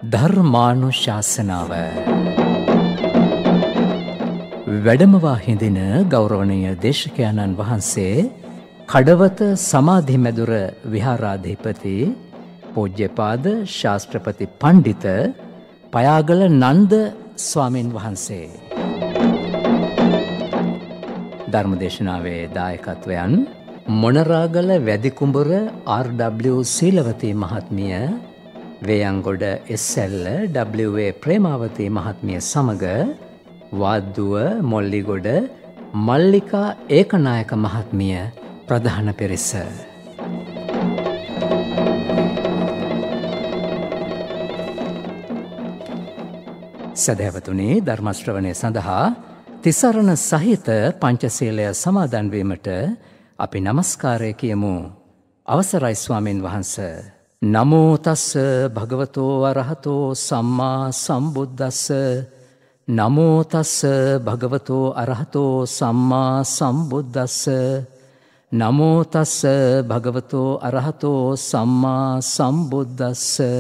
ධර්මානුශාසනාව වැඩමවා හිඳින ගෞරවනීය දේශකයන්න් වහන්සේ කඩවත සමාධි මැදුර විහාරාධිපති පූජ්‍යපාද ශාස්ත්‍රපති පණ්ඩිත පයාගල නන්ද ස්වාමින් වහන්සේ. ධර්මදේශනාවේ දායකත්වයන් මොනරාගල වැදිකුඹුර RW සීලවතී මහත්මිය, වේයන්ගොඩ SL WA ප්‍රේමාවතී මහත්මිය සමග වාද්දුව මොල්ලිගොඩ මල්ලිකා ඒකනායක මහත්මිය ප්‍රධාන පිරිස. සදහැවතුනි, ධර්ම ශ්‍රවණය සඳහා තිසරණ සහිත පංචශීලය සමාදන් වීමට අපි නමස්කාරය කියමු. අවසරයි ස්වාමින් වහන්සේ. නමෝ තස්ස භගවතෝ අරහතෝ සම්මා සම්බුද්දස්ස. නමෝ තස්ස භගවතෝ අරහතෝ සම්මා සම්බුද්දස්ස. නමෝ තස්ස භගවතෝ අරහතෝ සම්මා සම්බුද්දස්ස.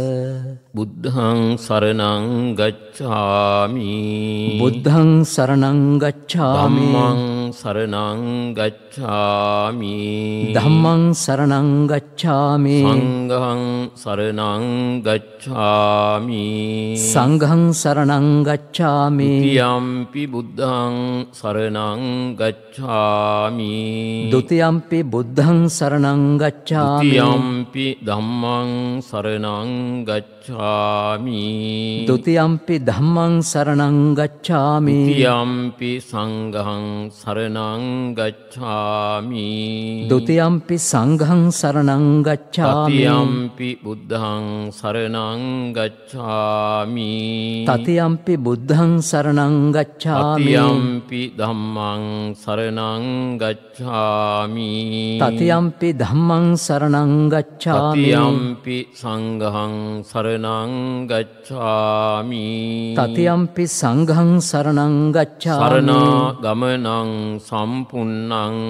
බුද්ධං සරණං ගච්ඡාමි. බුද්ධං සරණං ගච්ඡාමි. ධම්මං සරණං ගච්ඡාමි. ධම්මං සරණං ගච්ඡාමි. සංඝං සරණං ගච්ඡාමි. සංඝං සරණං ගච්ඡාමි. ဒ ුතියම්පි බුද්ධං සරණං ගච්ඡාමි. ဒုတိယံ බුද්ධං සරණං ගච්ඡාමි. ဒ ුතියම්පි ධම්මං සරණං ගච්ඡාමි. ဒုတိယံ ධම්මං සරණං ගච්ඡාමි. ဒ ුතියම්පි සංඝං සරණං ගච්ඡාමි. ဒုတိယံ සංඝං සරණං ගච්ඡාමි. တတိယම්පි බුද්ධං සරණං ගච්ඡාමි. တတိယံ බුද්ධං සරණං ගච්ඡාමි. တတိယම්පි ධම්මං සරණං ගච්ඡාමි. တတိယံ ධම්මං සරණං ගච්ඡාමි. တတိယම්පි සංඝං සරණං ගච්ඡාමි. တတိယံ සංඝං සරණං ගච්ඡාමි. සරණාගමනං සම්පුන්නං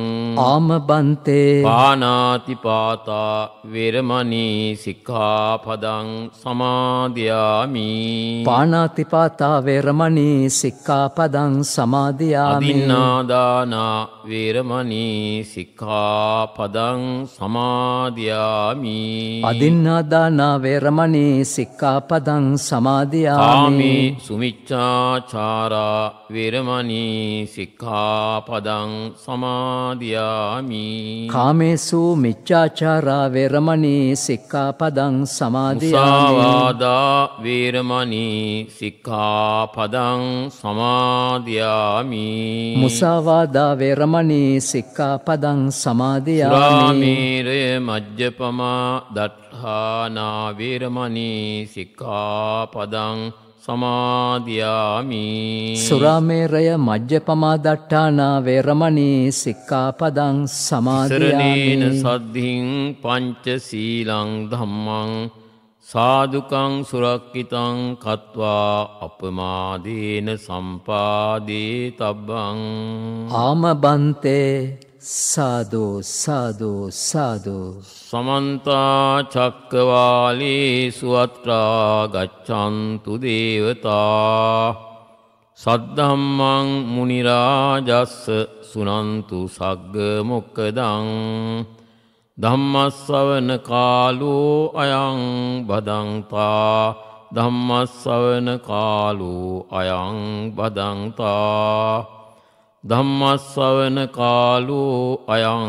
ආමබන්තේ පානාතිපාතා වේරමණී සික්ඛාපදං සමාදියාමි. පාණාතිපාතා වේරමණී සික්ඛාපදං සමාදියාමි. අදින්නාදානා වේරමණී සික්ඛාපදං සමාදියාමි. අදින්නාදානා වේරමණී සික්ඛාපදං සමාදියාමි. කාමේ සුමිච්ඡාචාරා වේරමණී සික්ඛාපදං සමාදියාමි. කාමේසු මිච්ඡාචාරා වේරමණී සික්ඛාපදං සමාදියාමි. මුසාවාදා වේරමණී සික්ඛාපදං සමාදියාමි. මුසාවාදා වේරමණී සික්ඛාපදං සමාදියාමි. සුරාමේරය මජ්ජපමා දට්ඨානා වේරමණී සික්ඛාපදං සමාදියාමි. සුරාමේරය මජ්ජපමා දට්ඨානා වේරමණී සික්ඛාපදං සමාදියාමි. සරණේන සද්ධින් පංචශීලං ධම්මං සාදුකං සුරක්ඛිතං කତ୍වා අපමාදේන සම්පාදේ තබ්බං. ආමබන්තේ සාදු සාදු සාදු. සමන්ත චක්කවාලේසු අත්‍රා ගච්ඡන්තු දේවතා. සද්ධම්මං මුනි රාජස්ස සුනන්තු සග්ග මොක්ඛදං. ධම්මස්සවන කාලෝ අයං බදන්තා. ධම්මස්සවන කාලෝ අයං බදන්තා. ධම්මස්සවන කාලෝ අයං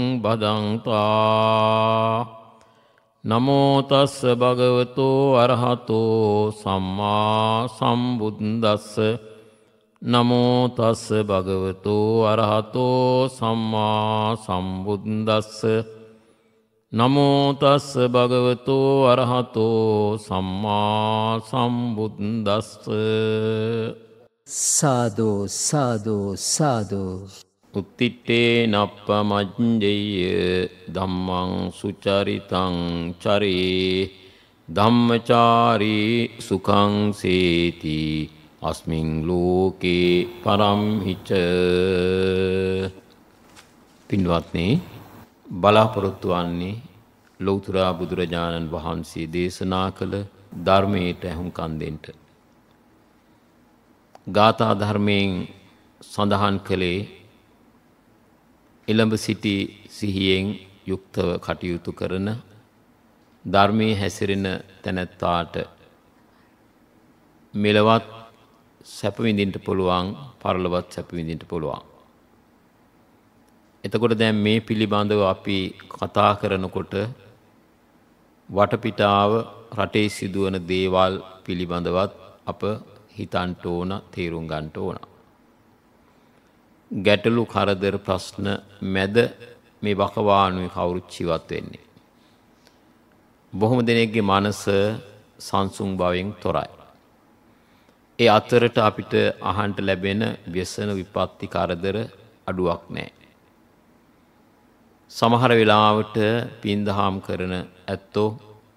බදන්තා. නමෝ තස්ස භගවතෝ අරහතෝ සම්මා සම්බුද්දස්ස. නමෝ තස්ස භගවතෝ අරහතෝ සම්මා සම්බුද්දස්ස. නමෝ තස්ස භගවතෝ අරහතෝ සම්මා සම්බුද්දස්ස. සාදු සාදු සාදු. උත්තිට්ඨේ නප්පමඤ්ඤය ධම්මං සුචරිතං චරේ. ධම්මචාරී සුඛං සේති අස්මින් ලෝකේ පරම්හිච. පින්වත්නි, බලාපොරොත්තු වන්නේ ලෞතර බුදුරජාණන් වහන්සේ දේශනා කළ ධර්මයට ඇහුම්කන් දෙන්න. ගාථා ධර්මයෙන් සඳහන් කළේ එළඹ සිටි සිහියෙන් යුක්තව කටයුතු කරන ධර්මයේ හැසිරෙන තැනැත්තාට මෙලවත් සැප විඳින්න පුළුවන්, පරලොවත් සැප විඳින්න පුළුවන්. එතකොට දැන් මේ පිළිබඳව අපි කතා කරනකොට වටපිටාව රටේ සිදුවන දේවල් පිළිබඳවත් අප හිතන්න ඕන, තේරුම් ගන්න ඕන. ගැටලු කරදර ප්‍රශ්න මැද මේ වකවානුවේ කවුරුත් ජීවත් වෙන්නේ. බොහොම දෙනෙක්ගේ මනස සංසුන් බවෙන් තොරයි. ඒ අතරට අපිට අහන්න ලැබෙන ව්‍යසන විපත්ති කරදර අඩුවක් නැහැ. සමහර වෙලාවට පින්දහම් කරන ඇත්තෝ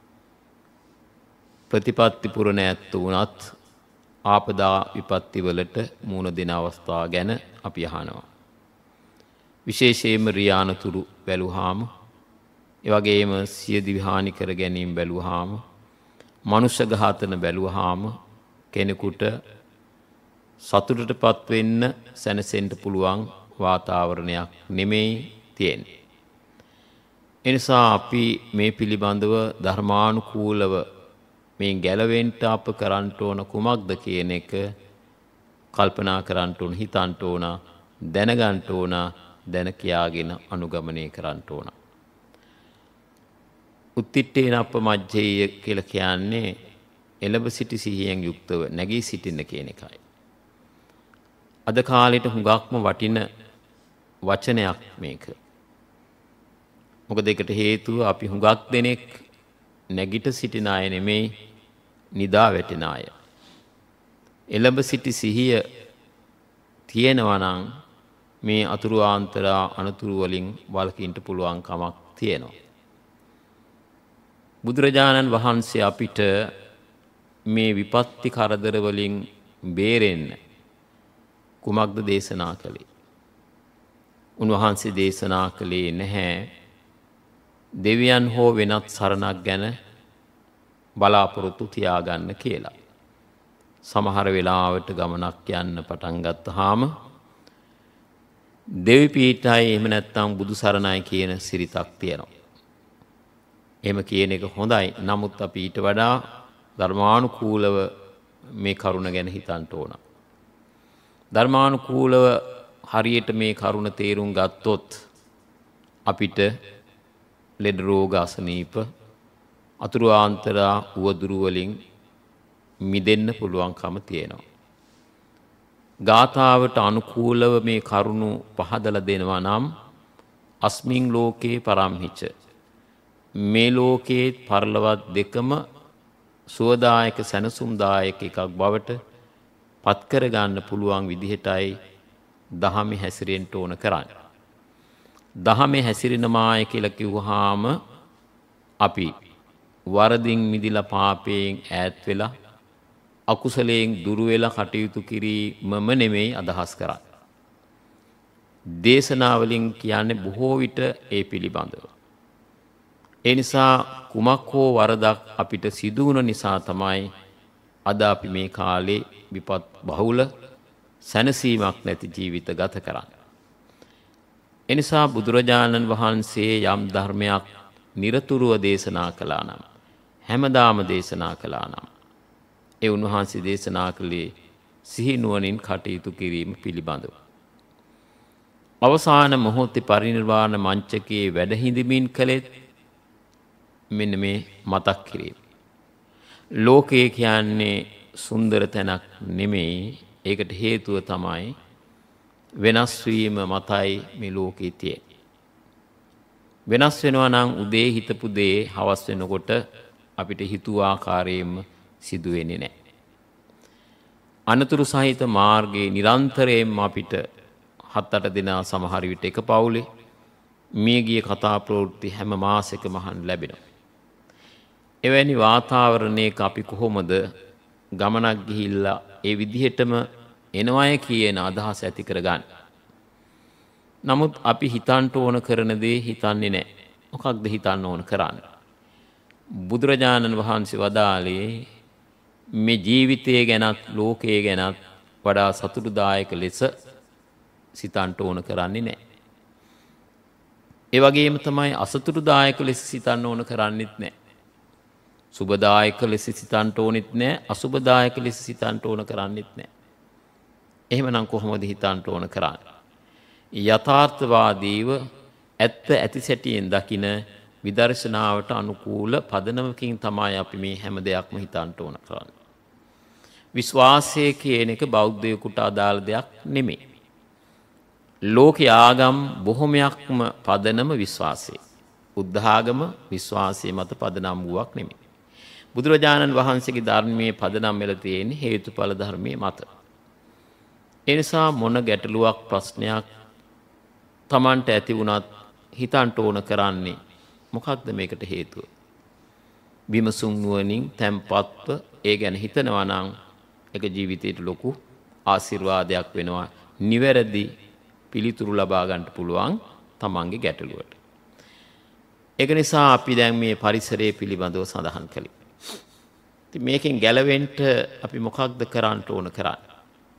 ප්‍රතිපත්ති පුරණ ඇත්තෝ වුණත් ආපදා විපත්ති වලට මුහුණ දෙන අවස්ථා ගැන අපි අහනවා. විශේෂයෙන්ම රියානතුරු බැලුවාම, ඒ වගේම සියදිවි හානි කර ගැනීම බැලුවාම, මනුෂ්‍ය ඝාතන බැලුවාම කෙනෙකුට සතුටටපත් වෙන්න, සැනසෙන්න පුළුවන් වාතාවරණයක් නෙමෙයි තියෙන්නේ. එනිසා අපි මේ පිළිබඳව ධර්මානුකූලව මේ ගැලවෙන්න අප කරන්න ඕන කුමක්ද කියන එක කල්පනා කරන්න ඕන, හිතන්න ඕන, දැනගන්න ඕන, දැන කියාගෙන අනුගමනය කරන්න ඕන. උත්තිට්ඨේන අපමජ්ජේය කියලා කියන්නේ එළඹ සිටි සිහියෙන් යුක්තව නැගී සිටින්න කියන එකයි. අද කාලෙට හුඟක්ම වටින වචනයක් මේක. මොකද ඒකට හේතුව අපි හුඟක් දෙනෙක් නැගිට සිටින අය නෙමෙයි, නිදා වැටෙන අය. එළඹ සිටි සිහිය තියෙනවා නම් මේ අතුරු ආන්තරා අනතුරු වලින් වළකින්න පුළුවන් කමක් තියෙනවා. බුදුරජාණන් වහන්සේ අපිට මේ විපත්ති කරදර වලින් බේරෙන්න කුමක්ද දේශනා කළේ? උන්වහන්සේ දේශනා කළේ නැහැ දෙවියන් හෝ වෙනත් සරණක් ගැන බලාපොරොත්තු තියාගන්න කියලා. සමහර වෙලාවට ගමනක් යන්න පටන් ගත්තාම දෙවි පීඨයි එහෙම නැත්නම් බුදු සරණයි කියන සිරිතක් තියෙනවා. එහෙම කියන එක හොඳයි. නමුත් අපි ඊට වඩා ධර්මානුකූලව මේ කරුණ ගැන හිතන්න ඕන. ධර්මානුකූලව හරියට මේ කරුණ තේරුම් ගත්තොත් අපිට ලෙඩ රෝග අසනීප අතුරු ආන්තරා උවදුරු වලින් මිදෙන්න පුළුවන්කම තියෙනවා. ගාථාවට අනුකූලව මේ කරුණු පහදලා දෙනවා නම් අස්මින් ලෝකේ පරම්හිච, මේ ලෝකේ පරලොවත් දෙකම සුවදායක සැනසුම්දායක එකක් බවට පත් කර ගන්න පුළුවන් විදිහටයි දහමේ හැසිරෙන්න ඕන කරන්නේ. දහමේ හැසිරෙනමාය කියලා කිව්වහම අපි වරදින් මිදිලා පාපයෙන් ඈත් වෙලා අකුසලයෙන් දුර වෙලා කටයුතු කිරීමම නෙමෙයි අදහස් කරන්නේ. දේශනාවලින් කියන්නේ බොහෝ විට ඒ පිළිබඳව. ඒ නිසා කුමක් හෝ වරදක් අපිට සිදු වුණ නිසා තමයි අද අපි මේ කාලේ විපත් බහුල සැනසීමක් නැති ජීවිත ගත කරන්නේ. එනිසා බුදුරජාණන් වහන්සේ යම් ධර්මයක් නිරතුරුව දේශනා කළා නම්, හැමදාම දේශනා කළා නම්, ඒ උන්වහන්සේ දේශනා කළේ සිහි නුවණින් කටයුතු කිරීම පිළිබඳව. අවසාන මොහොතේ පරිනිර්වාණ මංචකයේ වැඩ හිඳමින් කළෙත් මෙන්න මේ මතක් කිරීම. ලෝකය කියන්නේ සුන්දර තැනක් නෙමෙයි. ඒකට හේතුව තමයි වෙනස් වීම මතයි මේ ලෝකේ තියෙන්නේ. වෙනස් වෙනවා නම් උදේ හිතපු දේ හවස් වෙනකොට අපිට හිතුව ආකාරයෙන්ම සිදු වෙන්නේ නැහැ. අනතුරු සහිත මාර්ගයේ නිරන්තරයෙන්ම අපිට 7-8 දෙනා සමහර විට එක පවුලේ මිය ගිය කතා ප්‍රවෘත්ති හැම මාසෙකම අහන්න ලැබෙනවා. එවැනි වාතාවරණයක අපි කොහොමද ගමනක් ගිහිල්ලා ඒ විදිහටම එනවය කියන අදහස ඇති කරගන්න. නමුත් අපි හිතන්න ඕන කරන දේ හිතන්නේ නැහැ. මොකක්ද හිතන්න ඕන කරන්නේ? බුදුරජාණන් වහන්සේ වදාළේ මේ ජීවිතය ගැනත් ලෝකයේ ගැනත් වඩා සතුටුදායක ලෙස සිතන්ට ඕන කරන්නේ නෑ. ඒ වගේම තමයි අසතුටුදායක ලෙස සිතන්න ඕන කරන්නෙත් නෑ. සුබදායක ලෙස සිතන්ට ඕනෙත් නෑ, අසුබදායක ලෙස සිතන්ට ඕන කරන්නෙත් නෑ. එහෙමනම් කොහොමද හිතන්ට ඕන කරන්නේ? යථාර්ථවාදීව ඇත්ත ඇති සැටියෙන් දකින විදර්ශනාවට අනුකූල පදනමකින් තමයි අපි මේ හැම දෙයක්ම හිතන්ට ඕන කරන්නේ. විශ්වාසය කියන එක බෞද්ධයෙකුට අදාළ දෙයක් නෙමෙයි. ලෝකයේ ආගම් බොහොමයක්ම පදනම විශ්වාසය. බුද්ධාගම විශ්වාසය මත පදනම් වූවක් නෙමෙයි. බුදුරජාණන් වහන්සේගේ ධර්මයේ පදනම් වෙලා තියෙන්නේ හේතුඵල ධර්මයේ මත. ඒ නිසා මොන ගැටලුවක් ප්‍රශ්නයක් Tamanට ඇති වුණත් හිතන්ට ඕන කරන්නේ මොකක්ද මේකට හේතුව? විමසුම් නුවණින් තැම්පත්ව ඒ ගැන හිතනවා නම් ඒක ජීවිතයට ලොකු ආශිර්වාදයක් වෙනවා. නිවැරදි පිළිතුරු ලබා ගන්න පුළුවන් තමන්ගේ ගැටලුවට. ඒක නිසා අපි දැන් මේ පරිසරය පිළිබඳව සඳහන් කළේ. ඉතින් මේකෙන් ගැලවෙන්න අපි මොකක්ද කරන්න ඕන කරන්නේ?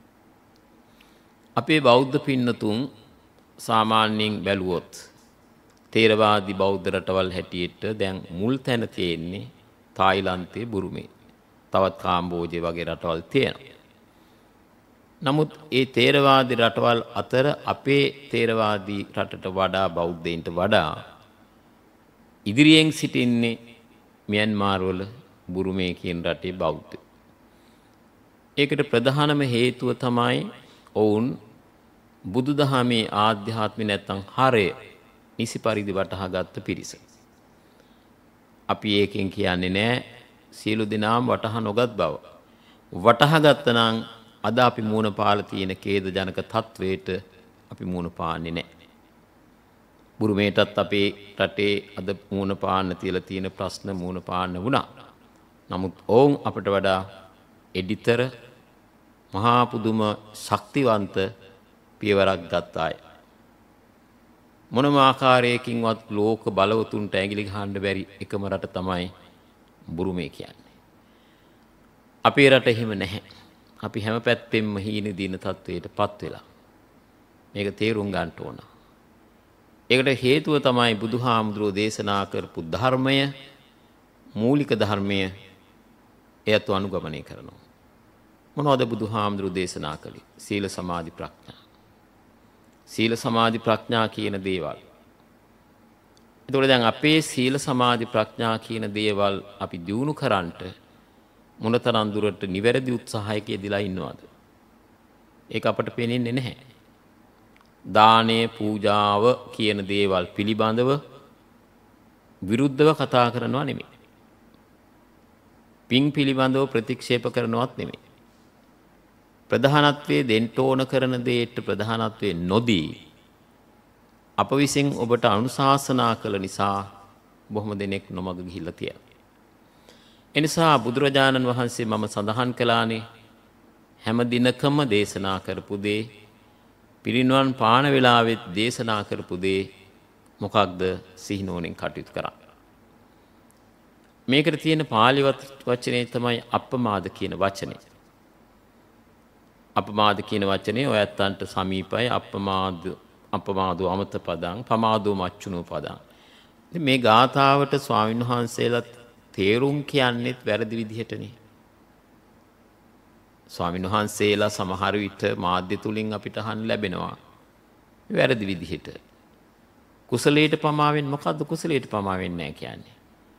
අපේ බෞද්ධ පින්නතුන් සාමාන්‍යයෙන් බැලුවොත් තේරවාදී බෞද්ධ රටවල් හැටියට දැන් මුල් තැන තියෙන්නේ තායිලන්තයේ බුරුමේ. තවත් කාම්බෝජය වගේ රටවල් තියෙනවා. නමුත් ඒ තේරවාදී රටවල් අතර අපේ තේරවාදී රටට වඩා බෞද්ධයින්ට වඩා ඉදිරියෙන් සිටින්නේ මියන්මාර් වල බුරුමේ කියන රටේ බෞද්ධ. ඒකට ප්‍රධානම හේතුව තමයි ඔවුන් බුදුදහමේ ආධ්‍යාත්මය නැත්තම් හරය නිසි පරිදි වටහා ගත්ත පිරිස. අපි ඒකෙන් කියන්නේ නෑ සියලු දෙනාම වටහා නොගත් බව. වටහා ගත්තනම් අද අපි මූණ පාලා තියෙන ඛේදජනක තත්වයට අපි මූණ පාන්නේ නැහැ. බුරුමේටත් අපේ රටේ අද මූණ පාන්න තියලා තියෙන ප්‍රශ්න මූණ පාන්න වුණා. නමුත් ඔවුන් අපට වඩා එඩිතර මහා පුදුම ශක්තිවන්ත පියවරක් ගත්ත අය. මොනම ආකාරයකින්වත් ලෝක බලවතුන්ට ඇඟිලි ගහන්න බැරි එකම රට තමයි බුරුමේ කියන්නේ. අපේ රට එහෙම නැහැ. අපි හැම පැත්තෙම හීන දින තත්වයට පත් වෙලා. මේක තේරුම් ගන්න ඕන. ඒකට හේතුව තමයි බුදුහාමුදුරෝ දේශනා කරපු ධර්මය, මූලික ධර්මය එයත් අනුගමනය කරනවා. මොනවද බුදුහාමුදුරෝ දේශනා කළේ? සීල සමාධි ප්‍රඥා. සීල සමාධි ප්‍රඥා කියන දේවල්. ඒතකොට දැන් අපේ සීල සමාධි ප්‍රඥා කියන දේවල් අපි දියුණු කරන්නට මොනතරම් දුරට නිවැරදි උත්සාහයක යෙදලා ඉන්නවද? ඒක අපට පේන්නේ නැහැ. දානය, පූජාව කියන දේවල් පිළිබඳව විරුද්ධව කතා කරනවා නෙමෙයි. පින් පිළිබඳව ප්‍රතික්ෂේප කරනවත් නෙමෙයි. ප්‍රධානත්වයේ දෙන්න ඕන කරන දෙයට ප්‍රධානත්වයේ නොදී අප විසින් ඔබට අනුශාසනා කළ නිසා බොහොම දෙනෙක් නොමග ගිහිල්ලා තියෙනවා. එනිසා බුදුරජාණන් වහන්සේ මම සඳහන් කළානේ හැම දිනකම දේශනා කරපු දේ, පිරිනිවන් පාන වෙලාවෙත් දේශනා කරපු දේ මොකක්ද? සිහිනුවණින් කටයුතු කරා. මේකට තියෙන පාලි වචනේ තමයි අප්පමාද කියන වචනේ. අප්පමාද කියන වචනේ ඔයත්තන්ට සමීපයි. අප්පමාදෝ අමත පදං, පමාදෝ මච්චුනෝ පදං. මේ ගාථාවට ස්වාමීන් වහන්සේලාත් තේරුම් කියන්නෙත් වැරදි විදිහටනේ. ස්වාමීන් වහන්සේලා සමහර විට මාධ්‍ය තුලින් අපිට අහන්න ලැබෙනවා වැරදි විදිහට. කුසලයට පමාවෙන් මොකද්ද කුසලයට පමාවෙන්නේ නැහැ කියන්නේ?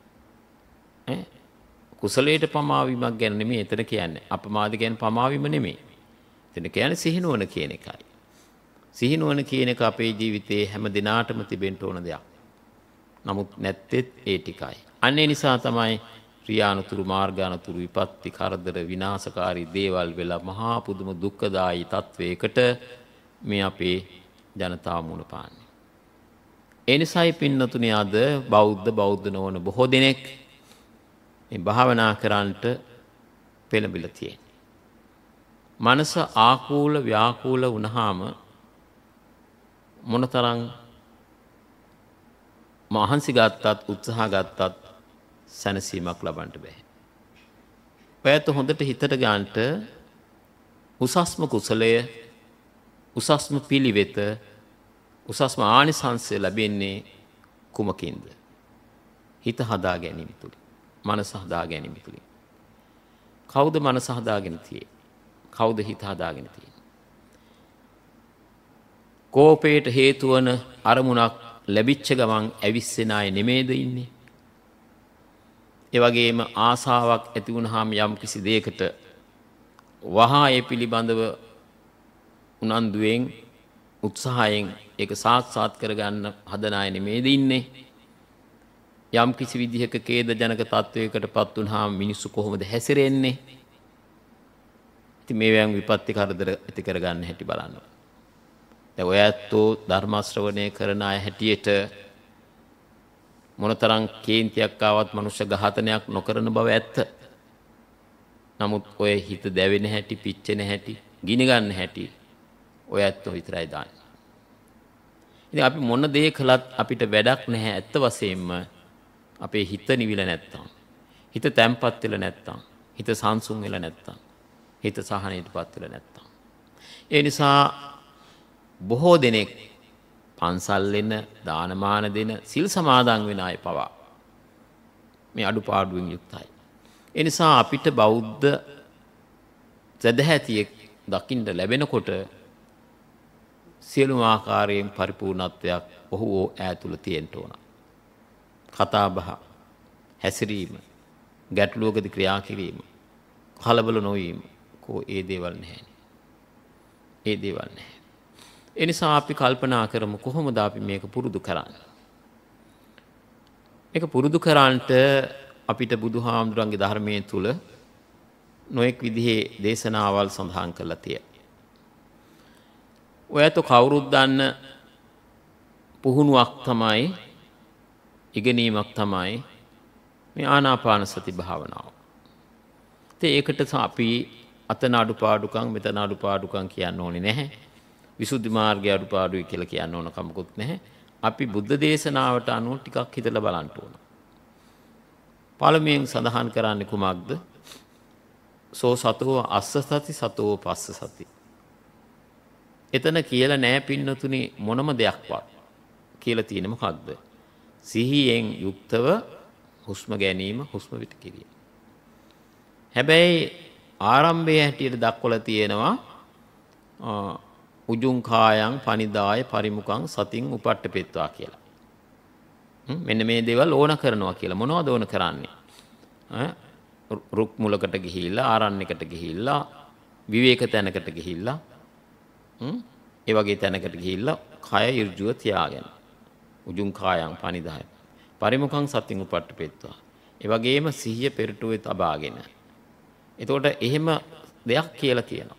කුසලයට පමාවීමක් ගැන නෙමෙයි එතන කියන්නේ. අපමාද කියන්නේ පමාවීම නෙමෙයි. එතන කියන්නේ සිහිනුවන කියන එකයි. සිහිනුවන කියන එක අපේ ජීවිතේ හැම දිනාටම තිබෙන්න ඕන දෙයක්. නමුත් නැත්තේත් ඒ ටිකයි. අන්නේ නිසා තමයි ක්‍රියානුතුරු මාර්ගානුතුරු විපත්ති කරදර විනාශකාරී දේවල් වෙලා මහා පුදුම දුක්ඛදායී තත්වයකට මේ අපේ ජනතාව මුණ පාන්නේ. ඒ නිසායි පින්නතුනේ අද බෞද්ධ නොවන බොහෝ දෙනෙක් මේ භාවනා කරන්නට පෙළඹිලා තියෙන්නේ. මනස ආකූල ව්‍යාකූල වුණාම මොනතරම් මහන්සි ගත්තත් උත්සාහ ගත්තත් සැනසීමක් ලබන්න බෑ. ඔයත් හොඳට හිතට ගන්නට උසස්ම කුසලය, උසස්ම පිළිවෙත, උසස්ම ආනිසංසය ලැබෙන්නේ කුමකින්ද? හිත හදා ගැනීම තුලින්, මනස හදා ගැනීම තුලින්. කවුද මනස හදාගෙන තියෙන්නේ? කවුද හිත හදාගෙන තියෙන්නේ? කෝපයට හේතු වන අරමුණක් ලැබිච්ච ගමන් ඇවිස්සෙන අය නෙමේද ඉන්නේ? ඒ වගේම ආසාවක් ඇති වුනහම යම් කිසි දෙයකට වහා ඒ පිළිබඳව උනන්දුවෙන් උත්සාහයෙන් ඒක සාක්ෂාත් කරගන්න හදන අය නෙමේද ඉන්නේ? යම් කිසි විදිහක ඛේදජනක තත්වයකටපත් වුනහම මිනිස්සු කොහොමද හැසිරෙන්නේ? ඉතින් මේවෙන් විපත්ති කරදර ඇති කරගන්න හැටි බලන්න. දැන් ඔය ඇත්තෝ ධර්ම ශ්‍රවණය කරන අය හැටියට මොනතරම් කේන්තියක් ආවත් මනුෂ්‍ය ඝාතනයක් නොකරන බව ඇත්ත. නමුත් ඔය හිත දැවෙන හැටි, පිච්චෙන හැටි, ගිනි ගන්න හැටි ඔය ඇත්තෝ විතරයි දාන්නේ. ඉතින් අපි මොන දේ කළත් අපිට වැඩක් නැහැ ඇත්ත වශයෙන්ම අපේ හිත නිවිල නැත්තම්, හිත තැම්පත් වෙලා නැත්තම්, හිත සංසුන් වෙලා නැත්තම්, හිත සහනයටපත් වෙලා නැත්තම්. ඒ නිසා බොහෝ දෙනෙක් පන්සල් වෙන, දානමාන දෙන, සිල් සමාදන් වෙන අය පවා මේ අඩුපාඩුවෙන් යුක්තයි. ඒ නිසා අපිට බෞද්ධ සදහැතියෙක් දකින්න ලැබෙනකොට සියලුම ආකාරයෙන් පරිපූර්ණත්වයක් ඔහු ඈ තුල තියෙන්න ඕන. කතා බහ, හැසිරීම, ගැටලුවකදී ක්‍රියා කිරීම, කලබල නොවීම, ඒ දේවල් නැහැ. ඒ දේවල් නැහැ. ඒ නිසා අපි කල්පනා කරමු කොහොමද අපි මේක පුරුදු කරන්නේ? මේක පුරුදු කරන්නට අපිට බුදුහාමුදුරන්ගේ ධර්මයේ තුල නොඑක් විදිහේ දේශනාවල් සඳහන් කරලා තියෙනවා. ඔයත් කවුරුත් දන්න පුහුණුවක් තමයි, ඉගෙනීමක් තමයි මේ ආනාපාන සති භාවනාව. ඒකට අපි අතන අඩුපාඩුකම්, මෙතන අඩුපාඩුකම් කියන්න ඕනේ නැහැ. විසුද්ධි මාර්ගයේ අඩුපාඩුයි කියලා කියන්න ඕන කමකුත් නැහැ. අපි බුද්ධ දේශනාවට අනුව ටිකක් හිතලා බලන්න ඕන. පළමුවෙන් සඳහන් කරන්නේ කුමක්ද? සෝ සතෝ අස්ස සති සතෝ පස්ස සති. එතන කියලා නෑ පින්නතුනි මොනම දෙයක්වත්. කියලා තියෙන්නේ මොකක්ද? සිහියෙන් යුක්තව හුස්ම ගැනීම, හුස්ම පිට කිරීම. හැබැයි ආරම්භයේ හැටියට දක්වලා තියෙනවා උජුං කායං පනිදාය පරිමුඛං සතින් උපට්ඨපෙත්වා කියලා. මෙන්න මේ දේවල් ඕන කරනවා කියලා. මොනවද ඕන කරන්නේ? රුක් මුලකට ගිහිල්ලා, ආරණ්‍යකට ගිහිල්ලා, විවේක තැනකට ගිහිල්ලා, ඒ වගේ තැනකට ගිහිල්ලා කය ඍජුව තියාගෙන. උජුං කායං පනිදාය පරිමුඛං සතින් උපට්ඨපෙත්වා. ඒ වගේම සිහිය පෙරටුවේ තබාගෙන. එතකොට එහෙම දෙයක් කියලා කියනවා.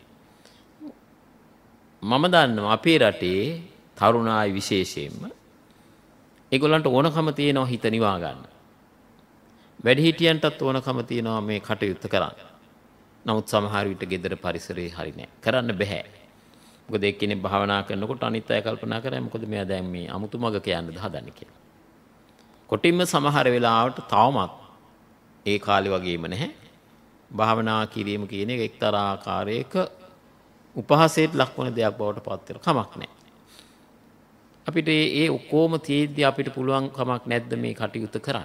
මම දන්නවා අපේ රටේ තරුණ අය විශේෂයෙන්ම ඒගොල්ලන්ට ඕනකම තියෙනවා හිත නිවා ගන්න. වැඩිහිටියන්ටත් ඕනකම තියෙනවා මේ කටයුත්ත කරන්න. නමුත් සමහර විට ගෙදර පරිසරේ හරි නෑ. කරන්න බෑ. මොකද එක්කෙනෙක් භාවනා කරනකොට අනිත් අය කල්පනා කරන්නේ මොකද මෙයා දැන් මේ අමුතු මග කියන්නද හදන්නේ කියලා. කොටින්ම සමහර වෙලාවට තවමත් ඒ කාලේ වගේම නැහැ. භාවනා කිරීම කියන එක එක්තරා ආකාරයක උපහාසයට ලක්වන දෙයක් බවට පත් වෙන කමක් නැහැ. අපිට ඒ ඔක්කොම තියෙද්දි අපිට පුළුවන් කමක් නැද්ද මේ කටයුතු කරන්න?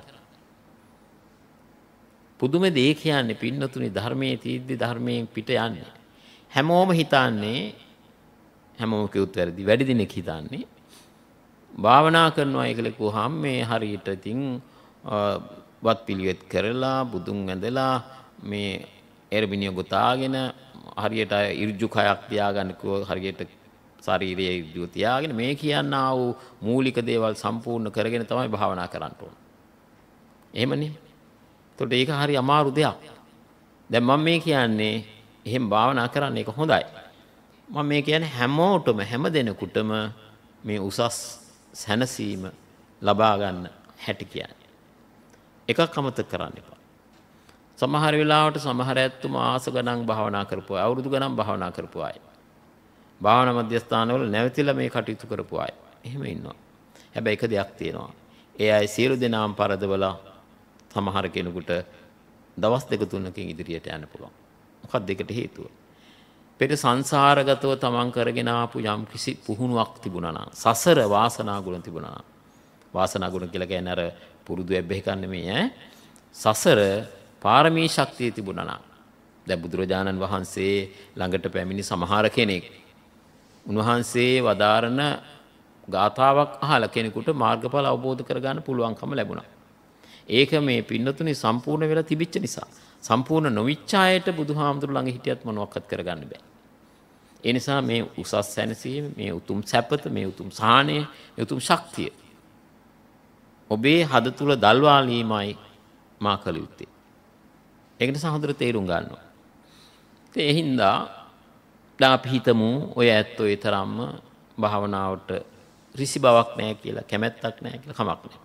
පුදුම දේ කියන්නේ පින්නතුනි ධර්මයේ තියෙද්දි ධර්මයෙන් පිට යන්නේ. හැමෝම හිතන්නේ, හැමෝම කිව්ත් වැරදි, වැඩි දිනෙක හිතන්නේ භාවනා කරනවා කියලා කිව්වහම මේ හරියට ඉතින් වත් පිළිවෙත් කරලා බුදුන් වැඳලා මේ එරබිනිය ගොතාගෙන හරියට ඍජු කයක් තියාගන්න කිව්ව හරියට ශාරීරික ඍජුව තියාගෙන මේ කියනා වූ මූලික දේවල් සම්පූර්ණ කරගෙන තමයි භාවනා කරන්න ඕන. එහෙමනේ. ඒකට ඒක හරි අමාරු දෙයක්. දැන් මම මේ කියන්නේ එහෙම භාවනා කරන්න ඒක හොඳයි. මම මේ කියන්නේ හැමෝටම හැම දෙනෙකුටම මේ උසස් සැනසීම ලබා ගන්න හැටි කියන්නේ. එකක් අමතක කරන්න එපා. සමහර වෙලාවට සමහර ඇත්තම ආස ගණන් භාවනා කරපු අය, අවුරුදු ගණන් භාවනා කරපු අය, භාවනා මධ්‍යස්ථානවල නැවතිලා මේ කටයුතු කරපු අය එහෙම ඉන්නවා. හැබැයි එක දෙයක් තියෙනවා. ඒ අය සියලු දෙනාම පරදවලා සමහර කෙනෙකුට දවස් දෙක තුනකින් ඉදිරියට යන්න පුළුවන්. මොකක්ද ඒකට හේතුව? පෙර සංසාරගතව තමන් කරගෙන ආපු යම් කිසි පුහුණුවක් තිබුණා නම්, සසර වාසනා ගුණ තිබුණා නම්, වාසනා ගුණ කියලා කියන්නේ අර පුරුදු වෙබ්බේ කන්නේ මේ ඈ. සසර පාරමී ශක්තිය තිබුණා නම්, දැන් බුදුරජාණන් වහන්සේ ළඟට පැමිණි සමහර කෙනෙක් උන්වහන්සේ වදාරන ගාථාවක් අහලා කෙනෙකුට මාර්ගඵල අවබෝධ කරගන්න පුළුවන්කම ලැබුණා. ඒක මේ පින්නතුනේ සම්පූර්ණ වෙලා තිබිච්ච නිසා. සම්පූර්ණ නොවිච්ච අයට බුදුහාමුදුරු ළඟ හිටියත් මොනවක්වත් කරගන්න බෑ. ඒ නිසා මේ උසස් සැනසීම, මේ උතුම් සැපත, මේ උතුම් සාහනය, මේ උතුම් ශක්තිය ඔබේ හද තුල දල්වාලීමයි මා කළ යුත්තේ. ඒක නිසා හොඳට තේරුම් ගන්න ඕන. ඒ හින්දා දැන් අපි හිතමු ඔය ඇත්තෝ ඒ තරම්ම භාවනාවට රිසි බවක් නැහැ කියලා, කැමැත්තක් නැහැ කියලා කමක් නැහැ.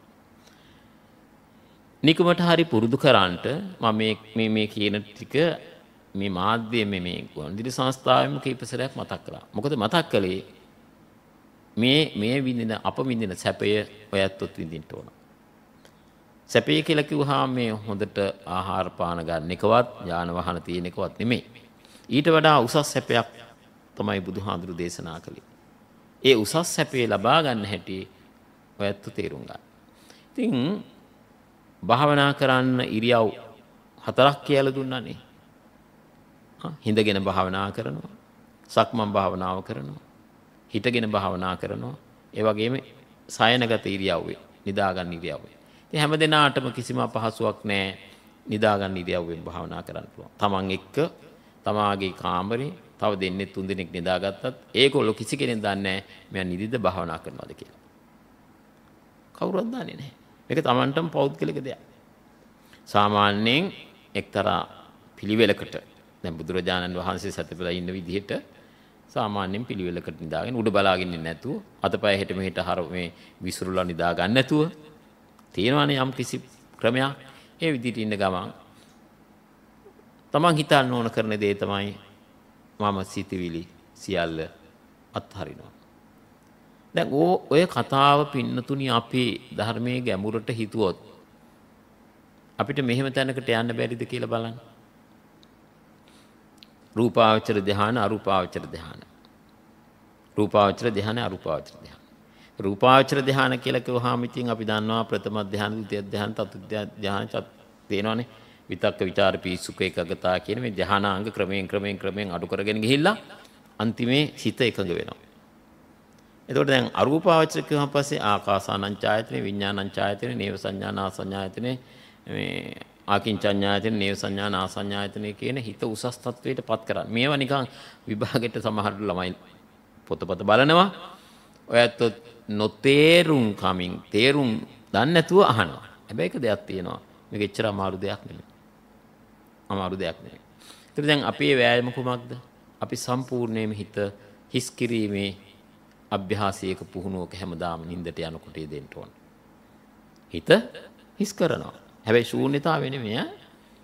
නිකමට හරි පුරුදු කරාන්ට මම මේ කියන ටික මේ මාධ්‍යයේ මේ ගුවන්විදුලි සංස්ථාවෙම කීප සැරයක් මතක් කරා. මොකද මතක් කළේ මේ විඳින අප විඳින සැපය ඔයත්ොත් විඳින්න ඕන. සැපය කියලා කිව්වහම මේ හොඳට ආහාර පාන ගන්න එකවත්, යාන වාහන තියෙන එකවත් නෙමෙයි. ඊට වඩා උසස් සැපයක් තමයි බුදුහාඳුරු දේශනා කළේ. ඒ උසස් සැපේ ලබා ගන්න හැටි ඔයත් තේරුම් ගන්න. ඉතින් භාවනා කරන්න ඉරියව් 4ක් කියලා දුන්නානේ. හිඳගෙන භාවනා කරනවා, සක්මන් භාවනාව කරනවා, හිටගෙන භාවනා කරනවා, ඒ වගේම සයනගත ඉරියව්වේ, නිදා ගන්න ඉරියව්වේ. ඉතින් හැම දිනාටම කිසිම අපහසුයක් නැහැ නිදා ගන්න ඉරියව්වෙන් භාවනා කරන්න පුළුවන්. තමන් එක්ක තමාගේ කාමරේ තව දෙන්නේ 3 දෙනෙක් නිදාගත්තත් ඒගොල්ලෝ කිසි කෙනෙක් දන්නේ නැහැ මෙයා නිදිද භාවනා කරනවද කියලා. කවුරුවත් දන්නේ නැහැ. මේක තමන්ටම පෞද්ගලික දෙයක්. සාමාන්‍යයෙන් එක්තරා පිළිවෙලකට දැන් බුදුරජාණන් වහන්සේ සතපලා ඉන්න විදිහට සාමාන්‍යයෙන් පිළිවෙලකට නිදාගෙන උඩ බලාගෙන ඉන්නේ නැතුව අතපය හෙට මෙහෙට හර මේ විසිරුලා නිදා ගන්න නැතුව තියෙනවානේ යම් කිසි ක්‍රමයක්. ඒ විදිහට ඉන්න ගමන් තමන් හිතන්න ඕන කරන දේ තමයි මම සිතවිලි සියල්ල අත්හරිනවා. දැන් ඔය කතාව පින්නතුණි අපේ ධර්මයේ ගැඹුරට හිතුවොත් අපිට මෙහෙම තැනකට යන්න බැරිද කියලා බලන්න. රූපාවචර ධ්‍යාන, අරූපාවචර ධ්‍යාන. රූපාවචර ධ්‍යාන, අරූපාවචර ධ්‍යාන. රූපාවචර ධ්‍යාන කියලා කිව්වහම ඉතින් අපි දන්නවා ප්‍රථම ධ්‍යාන, ද්විතිය ධ්‍යාන, චතුර්ථ ධ්‍යාන තියෙනවානේ. විතක්ක විචාර පීසුක එකගතා කියන මේ ධ්‍යානාංග ක්‍රමයෙන් අඩු කරගෙන ගිහිල්ලා අන්තිමේ හිත එකඟ වෙනවා. එතකොට දැන් අරූපාවචර කියවම පස්සේ ආකාසානංචායතනේ, විඥානංචායතනේ, නේව සංඥානාසඤ්ඤායතනේ, මේ ආකින්චඤ්ඤායතනේ, නේව සංඥානාසඤ්ඤායතනේ කියන හිත උසස් තත්වයට පත් කරන්නේ. මේවා නිකන් විභාගෙට සමහර ළමයි පොතපත බලනවා. ඔයත් නොතේරුම් කමින් තේරුම් දන්නේ නැතුව අහනවා. හැබැයි එක දෙයක් තියෙනවා. මේක එච්චර අමාරු දෙයක් නෙමෙයි. අමාරු දෙයක් නෙමෙයි. ඒත් දැන් අපේ වෑයම කුමක්ද? අපි සම්පූර්ණයෙන්ම හිත හිස් කිරීමේ අභ්‍යාසයක පුහුණුවක හැමදාම නිින්දට යනකොට දෙන්න ඕන. හිත හිස් කරනවා. හැබැයි ශූන්‍යතාවය නෙමෙයි ඈ.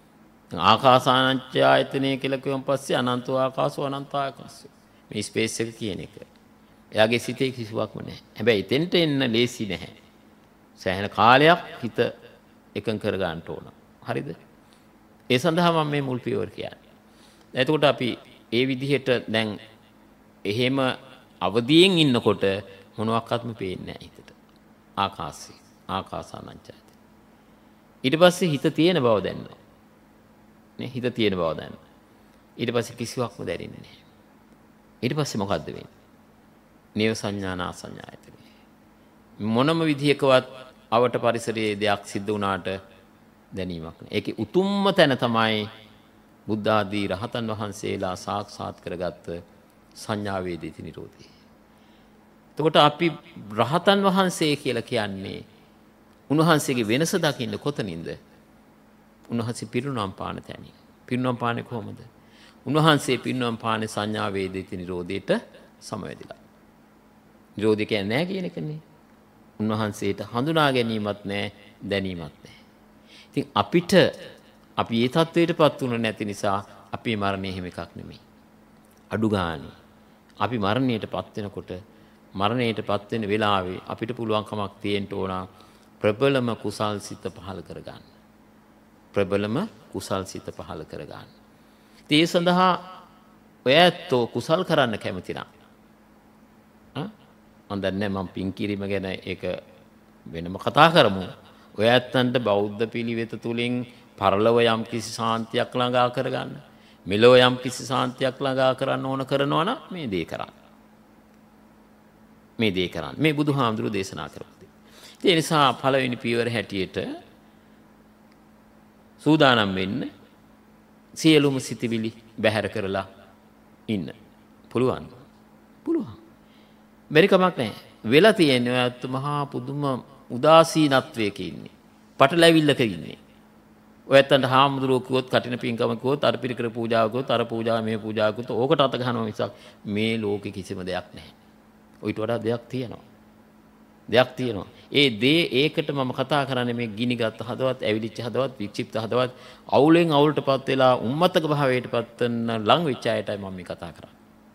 ආකාසානංචායතනය කියලා කියවන් පස්සේ අනන්තෝ ආකාසෝ අනන්ත ආකාසෝ. මේ ස්පේස් එක කියන එක. එයාගේ සිතේ කිසිවක්ම නැහැ. හැබැයි එතෙන්ට එන්න ලේසි නැහැ. සෑහෙන කාලයක් හිත එකඟ කර ගන්න ඕන. හරිද? ඒ සඳහා මම මේ මුල් පියවර කියන්නේ. එතකොට අපි ඒ විදිහට දැන් එහෙම අවදියෙන් ඉන්නකොට මොනවත්ක්ම පේන්නේ නැහැ හිතට. ආකාශය, ආකාසානංචායතන. ඊට පස්සේ හිත තියෙන බව දැනනවා. නේ හිත තියෙන බව දැනනවා. ඊට පස්සේ කිසිවක්ම දැනෙන්නේ නැහැ. ඊට පස්සේ මොකද්ද වෙන්නේ? නේව සංඥානාසඤ්ඤායතන. මොනම විදිහකවත් අවට පරිසරයේ දෙයක් සිද්ධ වුණාට දැනීමක් නෑ. ඒකේ උතුම්ම තැන තමයි බුද්ධ ආදී රහතන් වහන්සේලා සාක්ෂාත් කරගත්ත සංඥා වේදිත නිරෝධය. එතකොට අපි රහතන් වහන්සේ කියලා කියන්නේ උන්වහන්සේගේ වෙනස දකින්න කොතනින්ද? උන්වහන්සේ පිරිනුවම් පාන තැනින්. පිරිනුවම් පාන්නේ කොහොමද? උන්වහන්සේ පිරිනුවම් පාන්නේ සංඥා වේදිත නිරෝධයට සමවැදිලා. නිරෝධය කියන්නේ නැහැ කියන එකනේ. උන්වහන්සේට හඳුනා ගැනීමත් නැහැ, දැනීමත් නැහැ. ඉතින් අපිට අපි මේ තත්වයටපත් වුණ නැති නිසා අපේ මරණය එහෙම එකක් නෙමෙයි. අඩු ගානේ අපි මරණයටපත් වෙනකොට මරණයටපත් වෙන වෙලාවේ අපිට පුළුවන් කමක් තියෙන්න ඕන ප්‍රබලම කුසල් සිත පහළ කරගන්න. ප්‍රබලම කුසල් සිත පහළ කරගන්න. ඒ සඳහා ඔය ඇත්තෝ කුසල් කරන්න කැමති නම් මම දන්නේ මම පින් කිරීම ගැන ඒක වෙනම කතා කරමු. ඔය ඇත්තන්ට බෞද්ධ පිළිවෙත තුලින් පරලොව යම් කිසි සාන්තියක් ළඟා කරගන්න, මෙලොව යම් කිසි සාන්තියක් ළඟා කරන්න ඕන කරනවා නම් මේ දේ කරන්න. මේ දේ කරන්න. මේ බුදුහාමුදුරුවෝ දේශනා කරපු දේ. ඒ නිසා පළවෙනි පියවර හැටියට සූදානම් වෙන්න සියලුම සිතිවිලි බැහැර කරලා ඉන්න. පුළුවන්. පුළුවන්. බැරි කමක් නැහැ. වෙලා තියෙන්නේ ඔයත් මහා පුදුම උදාසීනත්වයක ඉන්නේ. පටලැවිල්ලක ඉන්නේ. ඔයත්තන්ට හාමුදුරුවෝ කිව්වොත් කටින පින්කම කිව්වොත් අර පිරිකර පූජාව කිව්වොත් අර පූජාව මේ පූජාව කිව්වොත් ඕකට අත ගන්නවා මිසක් මේ ලෝකේ කිසිම දෙයක් නැහැ. ඔයිට වඩා දෙයක් තියෙනවා. දෙයක් තියෙනවා. ඒ දේ ඒකට මම කතා කරන්නේ මේ ගිනිගත් හදවත්, ඇවිලිච්ච හදවත්, වික්ෂිප්ත හදවත්, අවුලෙන් අවුලටපත් වෙලා උම්මතක භාවයටපත් වෙන ලං වෙච්ච අයටයි මම මේ කතා කරන්නේ.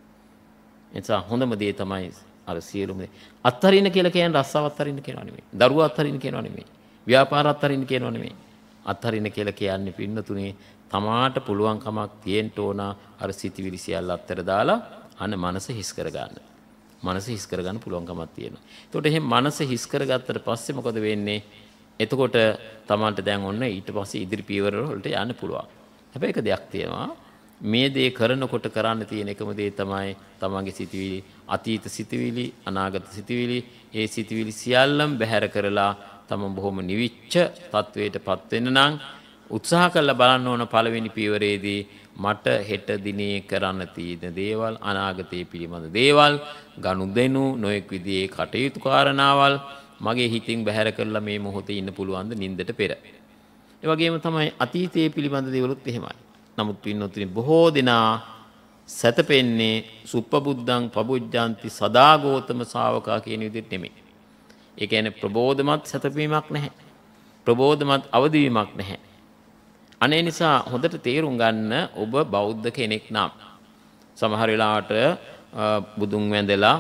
එතන හොඳම දේ තමයි අර සියලුම අත්තරින්න කියලා කියන්නේ රස්සාව අත්තරින්න කියනවා නෙමෙයි. දරුවා අත්තරින්න කියනවා නෙමෙයි. ව්‍යාපාර අත්තරින්න කියනවා නෙමෙයි. අත්තරින්න කියලා කියන්නේ පින්නතුනේ තමාට පුළුවන්කමක් තියෙන්න ඕන අර සිතිවිලි සියල්ල අත්තර දාලා අන්න මනස හිස් කරගන්න. මනස හිස් කරගන්න පුළුවන්කමක් තියෙනවා. එතකොට එහෙනම් මනස හිස් කරගත්තට පස්සේ මොකද වෙන්නේ? එතකොට තමාට දැන් ඔන්න ඊට පස්සේ ඉදිරි පියවර වලට යන්න පුළුවන්. හැබැයි එක දෙයක් තියෙනවා. මේ දේ කරනකොට කරන්න තියෙන එකම දේ තමයි තමන්ගේ සිතිවිලි, අතීත සිතිවිලි, අනාගත සිතිවිලි, ඒ සිතිවිලි සියල්ලම බැහැර කරලා තමන් බොහොම නිවිච්ච තත්වයටපත් වෙන්න නම් උත්සාහ කරලා බලන්න ඕන පළවෙනි පියවරේදී මට හෙට දිනේ කරන්න තියෙන දේවල්, අනාගතයේ පිළිබඳ දේවල්, ගනුදෙනු, නොයෙක් විදිහේ කටයුතු කාරණාවල් මගේ හිතින් බැහැර කරලා මේ මොහොතේ ඉන්න පුළුවන් ද නින්දට පෙර. ඒ වගේම තමයි අතීතයේ පිළිබඳ දේවලුත් එහෙමයි. නමුත් පින්නොතින් බොහෝ දෙනා සැතපෙන්නේ සුප්පබුද්ධං පබුජ්ජන්ති සදාගෝතම ශාවකා කියන විදිහට නෙමෙයි. ඒ කියන්නේ ප්‍රබෝධමත් සැතපීමක් නැහැ. ප්‍රබෝධමත් අවදිවීමක් නැහැ. අනේ නිසා හොඳට තේරුම් ගන්න ඔබ බෞද්ධ කෙනෙක් නම් සමහර වෙලාවට බුදුන් වැඳලා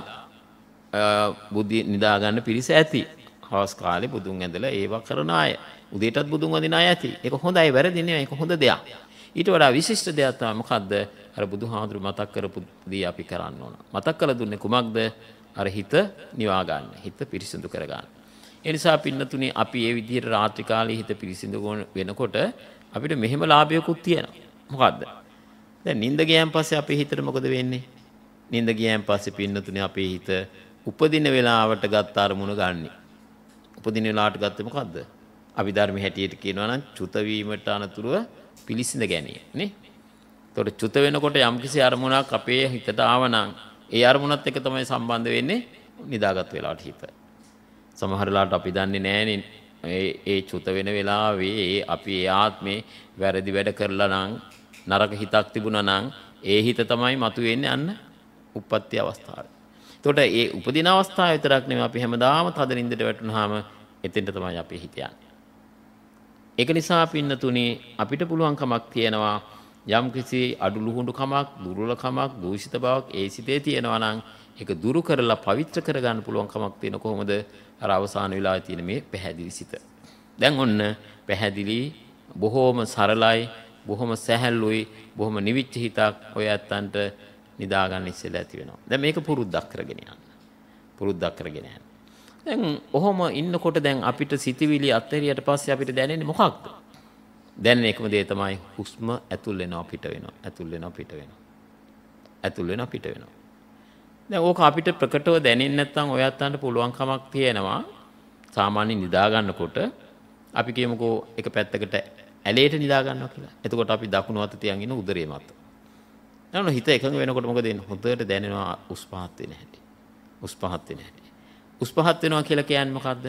බුද්ධි නිදා ගන්න පිරිස ඇති. හවස් කාලේ බුදුන් වැඳලා ඒවා කරන අය. උදේටත් බුදුන් වඳින අය ඇති. ඒක හොඳයි වැරදි නෙවෙයි. ඒක හොඳ දෙයක්. ඊට වඩා විශිෂ්ට දෙයක් තමයි මොකද්ද? අර බුදුහාමුදුරු මතක් කරපු දේ අපි කරන්න ඕන. මතක් කරලා දුන්නේ කුමක්ද? අර හිත නිවා ගන්න. හිත පිරිසිදු කර ගන්න. ඒ නිසා පින්නතුනේ අපි මේ විදිහට රාත්‍රී කාලේ හිත පිරිසිදු වෙනකොට අපිට මෙහෙම ලාභයකුත් තියෙනවා. මොකද්ද? දැන් නිින්ද ගියන් පස්සේ අපේ හිතට මොකද වෙන්නේ? නිින්ද ගියන් පස්සේ පින්නතුනේ අපේ හිත උපදින වෙලාවට ගත්ත අරමුණ ගන්නෙ. උපදින වෙලාවට ගත්තේ මොකද්ද? අපි ධර්මයේ හැටියට කියනවා නම් චුත වීමට අනතුරුව පිළිසිඳ ගැනීම නේ. ඒතකොට චුත වෙනකොට යම්කිසි අරමුණක් අපේ හිතට ආවනම් ඒ අරමුණත් එක්ක තමයි සම්බන්ධ වෙන්නේ නිදාගත් වෙලාවට හිත. සමහර වෙලාවට අපි දන්නේ නැහනේ ඒ චුත වෙන වෙලාවේ අපි ඒ ආත්මේ වැරදි වැඩ කරලා නම් නරක හිතක් තිබුණා නම් ඒ හිත තමයි මතුවෙන්නේ අන්න උප්පත්ති අවස්ථාවේ. එතකොට ඒ උපදින අවස්ථාව විතරක් නෙමෙයි අපි හැමදාම තද නින්දට වැටුනහම එතෙන්ට තමයි අපේ හිත යන්නේ. ඒක නිසා පින්නතුනේ අපිට පුළුවන් කමක් තියෙනවා යම් කිසි අඩු ලුහුඬු කමක්, දුර්වල කමක්, දූෂිත බවක් ඒ සිතේ තියෙනවා නම් ඒක දුරු කරලා පවිත්‍ර කරගන්න පුළුවන් කමක් තියෙන කොහොමද? අර අවසාන වෙලාවේ තියෙන මේ පැහැදිලි සිත. දැන් ඔන්න පැහැදිලි, බොහොම සරලයි, බොහොම සැහැල්ලුයි, බොහොම නිවිච්ච හිතක් ඔය ඇත්තන්ට නිදා ගන්න ඉස්සෙල්ලා ඇති වෙනවා. දැන් මේක පුරුද්දක් කරගෙන යන්න. පුරුද්දක් කරගෙන යන්න. දැන් ඔහොම ඉන්නකොට දැන් අපිට සිතවිලි අත්හැරියට පස්සේ අපිට දැනෙන්නේ මොකක්ද? දැනෙන එකම දේ තමයි හුස්ම ඇතුල් වෙනවා පිට වෙනවා. ඇතුල් වෙනවා පිට වෙනවා. ඇතුල් වෙනවා පිට වෙනවා. දැන් ඕක අපිට ප්‍රකටව දැනෙන්නේ නැත්නම් ඔය අතන්ට පුළුවන් කමක් තියෙනවා. සාමාන්‍ය නිදා ගන්නකොට අපි කියමුකෝ එක පැත්තකට ඇලේට නිදා ගන්නවා කියලා. එතකොට අපි දකුණු අත තියන් ඉන්න උදරයේ මත. නේද? හිත එකඟ වෙනකොට මොකද වෙන්නේ? හොඳට දැනෙනවා උස් පහත් වෙන හැටි. උස් පහත් වෙන හැටි. උස් පහත් වෙනවා කියලා කියන්නේ මොකද්ද?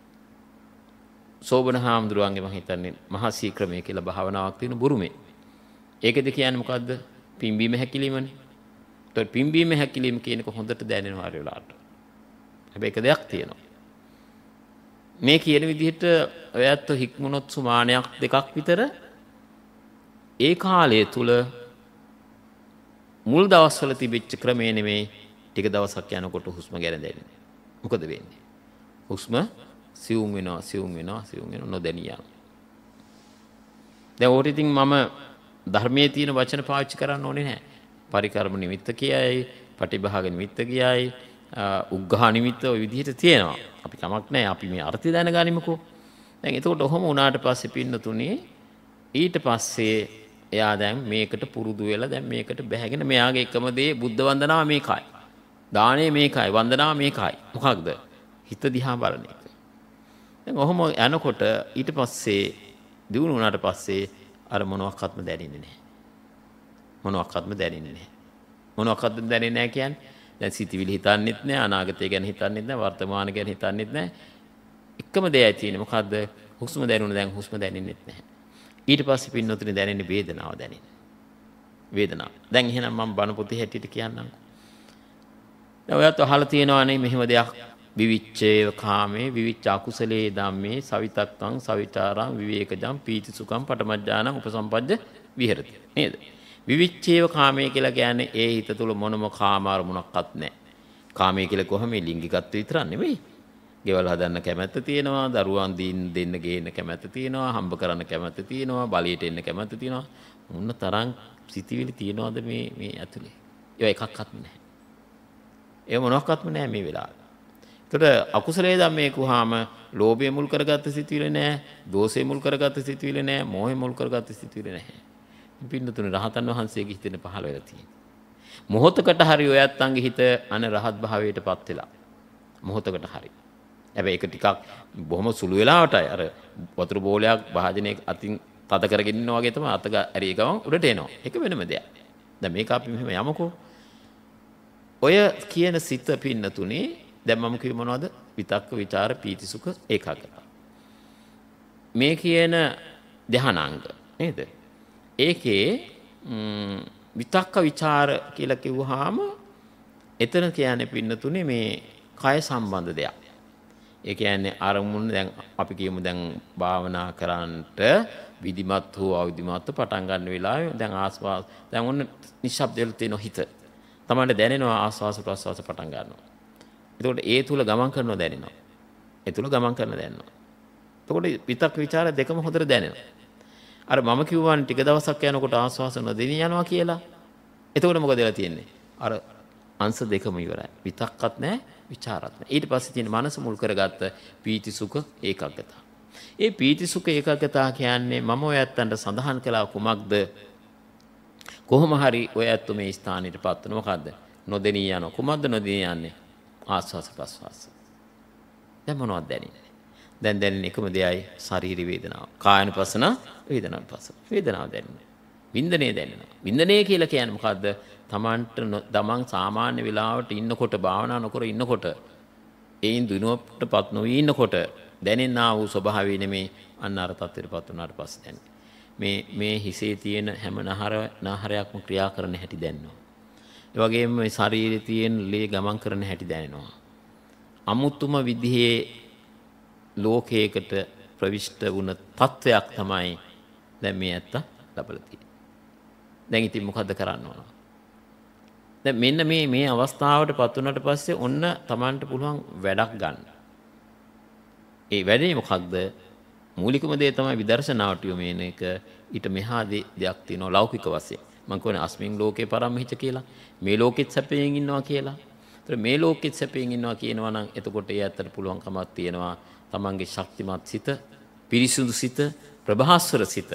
සෝබන හාමුදුරුවන්ගේ මම හිතන්නේ මහා සීක්‍රමයේ කියලා භාවනාවක් තියෙන බුරුමේ. ඒකද කියන්නේ මොකද්ද? පිම්බීම හැකිලීමනේ. ඒතකොට පිම්බීම හැකිලීම කියන එක හොඳට දැනෙනවා අර වෙලාවට. හැබැයි එක දෙයක් තියෙනවා. මේ කියන විදිහට ඔයත් හික්මුණොත් සුමානයක් දෙකක් විතර ඒ කාලය තුල මුල් දවස්වල තිබිච්ච ක්‍රමේ නෙමෙයි ටික දවසක් යනකොට හුස්ම ගැන දැනෙන්නේ. මොකද වෙන්නේ? හුස්ම සිවුම් වෙනවා නොදැනිය යනවා. දැන් ඕකට ඉතින් මම ධර්මයේ තියෙන වචන පාවිච්චි කරන්න ඕනේ නැහැ. පරිකර්ම නිමිත්ත කියයි, පටිභාග නිමිත්ත කියයි, උග්ඝා නිමිත්ත ඔය විදිහට තියෙනවා. අපි කමක් නැහැ. අපි මේ අර්ථය දැනගනිමුකෝ. දැන් එතකොට ඔහොම වුණාට පස්සේ පින්නතුනේ ඊට පස්සේ එයා දැන් මේකට පුරුදු වෙලා දැන් මේකට බැහැගෙන මෙයාගේ එකම දේ බුද්ධ වන්දනාව මේකයි. දාණය මේකයි, වන්දනාව මේකයි. මොකක්ද? හිත දිහා බලන එක. දැන් ඔහොම යනකොට ඊට පස්සේ දිනු වුණාට පස්සේ අර මොනවාක්වත්ම දැනෙන්නේ නැහැ. මොනවාක්වත්ම දැනෙන්නේ නැහැ. මොනවාක්වත්ම දැනෙන්නේ නැහැ කියන්නේ දැන් සිතිවිලි හිතන්නෙත් නැහැ, අනාගතය ගැන හිතන්නෙත් නැහැ, වර්තමාන ගැන හිතන්නෙත් නැහැ. එකම දෙයයි තියෙන්නේ මොකද්ද? හුස්ම දැනුණ දැන් හුස්ම දැනෙන්නෙත් නැහැ. ඊට පස්සේ පින්නතුනේ දැනෙන්නේ වේදනාව දැනෙන්නේ. වේදනාව. දැන් එහෙනම් මම බණ පොතේ හැටියට කියන්නම්. දැන් ඔයත් අහලා තියෙනවානේ මෙහෙම දෙයක්. විවිච්ඡේව කාමේ විවිච්ඡ අකුසලේ ධම්මේ සවිතක්කං සවිචාරං විවේකජං පීතිසුඛං පඨමඥානං උපසම්පජ්ජ විහෙරති. නේද? විවිච්ඡේව කාමයේ කියලා කියන්නේ ඒ හිත තුල මොනම කාම අරමුණක්වත් නැහැ. කාමයේ කියලා කොහොම මේ ලිංගිකත්වය විතරක් නෙමෙයි. ගෙවල් හදන්න කැමැත්ත තියෙනවා, දරුවන් දෙන්න ගේන්න කැමැත්ත තියෙනවා, හම්බ කරන්න කැමැත්ත තියෙනවා, බලයට එන්න කැමැත්ත තියෙනවා. මොන තරම් සිතිවිලි තියනවද මේ ඇතුලේ? ඒවා එකක්වත් නැහැ. ඒ මොනක්වත්ම නැහැ මේ වෙලාවේ. එතකොට අකුසලයේ ධම්මේ කුහාම ලෝභය මුල් කරගත්ත සිතිවිලි නැහැ, දෝෂය මුල් කරගත්ත සිතිවිලි නැහැ, මෝහය මුල් කරගත්ත සිතිවිලි නැහැ. පින්නතුනේ රහතන් වහන්සේගේ හිතෙන් පහළ වෙලා තියෙනවා. මොහොතකට හරි ඔයත් අංගෙ හිත අන රහත් භාවයටපත් වෙලා. මොහොතකට හරි. හැබැයි ඒක ටිකක් බොහොම සුළු වෙලාවටයි අර වතුර බෝලයක් භාජනයක අතින් තද කරගෙන ඉන්නා වගේ තමයි අත ඇරිය ගමන් උඩට එනවා. ඒක වෙනම දෙයක්. දැන් මේක අපි මෙහෙම යමුකෝ. ඔය කියන සිත පින්නතුනේ දැන් මම කිව්ව මොනවද? විතක්ක ਵਿਚාර පීතිසුඛ ඒකාග්‍රතාව. මේ කියන ධානාංග නේද? ඒකේ විතක්ක ਵਿਚාර කියලා කිව්වහම එතන කියන්නේ පින්නතුනේ මේ කය සම්බන්ධ දෙයක්. ඒ කියන්නේ අරමුණ දැන් අපි කියමු දැන් භාවනා කරන්නට විධිමත් හෝ අවිධිමත් පටන් ගන්න වෙලාවේ දැන් ආස්වාස් දැන් ඔන්න නිශ්ශබ්දවල තියෙන හිත. තමයි දැනෙනවා ආස්වාස ප්‍රස්වාස පටන් ගන්නවා. එතකොට ඒ තුල ගමන් කරනවා දැනෙනවා. ඒ තුල ගමන් කරන දැනෙනවා. එතකොට විතක් ਵਿਚාර දෙකම හොඳට දැනෙනවා. අර මම කිව්වානේ ටික දවසක් යනකොට ආස්වාස නොදෙනී යනවා කියලා. එතකොට මොකද වෙලා තියෙන්නේ? අර අංශ දෙකම ඉවරයි. විතක්කත් නැහැ, ਵਿਚාරත් නැහැ. ඊට පස්සේ තියෙන මනස මුල් කරගත්ත පීති සුඛ ඒකාග්‍රතාව. ඒ පීති සුඛ ඒකාග්‍රතාව කියන්නේ මම ඔයත්තන්ට සඳහන් කළා කුමක්ද? කොහොම හරි ඔයත්තු මේ ස්ථානෙටපත් වෙන මොකද්ද? නොදෙනී යනවා. කුමක්ද නොදෙනී යන්නේ? ආස්වාස ප්‍රස්වාස. දැන් මොනවද දැනෙන්නේ? දැන් දැනෙන එකම දෙයයි ශාරීරික වේදනාව. කායනුපස්සන වේදනානුපස්සන. වේදනාව දැනෙනවා. වින්දනය දැනෙනවා. වින්දනය කියලා කියන්නේ මොකද්ද? තමන් සාමාන්‍ය වෙලාවට ඉන්නකොට භාවනා නොකර ඉන්නකොට ඒයින් දිනුවටපත් නොවී ඉන්නකොට දැනෙනා වූ ස්වභාවය නෙමේ අන්න අර තත්ත්වයටපත් වුණාට පස්සේ දැනෙන්නේ. මේ හිසේ තියෙන හැම නහරයක්ම ක්‍රියා කරන හැටි දැනෙනවා. ඒ වගේම මේ ශරීරයේ තියෙන ලේ ගමන් කරන හැටි දැනෙනවා. අමුතුම විදිහේ ලෝකයකට ප්‍රවිෂ්ඨ වුණ තත්වයක් තමයි දැන් මේ ඇත්ත ලබලා තියෙන්නේ. දැන් ඉතින් මොකද්ද කරන්න ඕන? දැන් මෙන්න මේ අවස්ථාවටපත් වුණාට පස්සේ ඔන්න Tamanට පුළුවන් වැඩක් ගන්න. ඒ වැඩේ මොකක්ද? මූලිකම දේ තමයි විදර්ශනාවට යොමු වෙන එක. ඊට මෙහා දෙයක් තියෙනවා ලෞකික වශයෙන්. මම කියන්නේ අස්මින් ලෝකේ පරම්හිත කියලා. මේ ලෝකෙත් සැපයෙන් ඉන්නවා කියලා. ඒතර මේ ලෝකෙත් සැපයෙන් ඉන්නවා කියනවා නම් එතකොට ඒ ඇත්තට පුළුවන්කමක් තියෙනවා තමන්ගේ ශක්තිමත් සිත, පිරිසුදු සිත, ප්‍රභාස්වර සිත.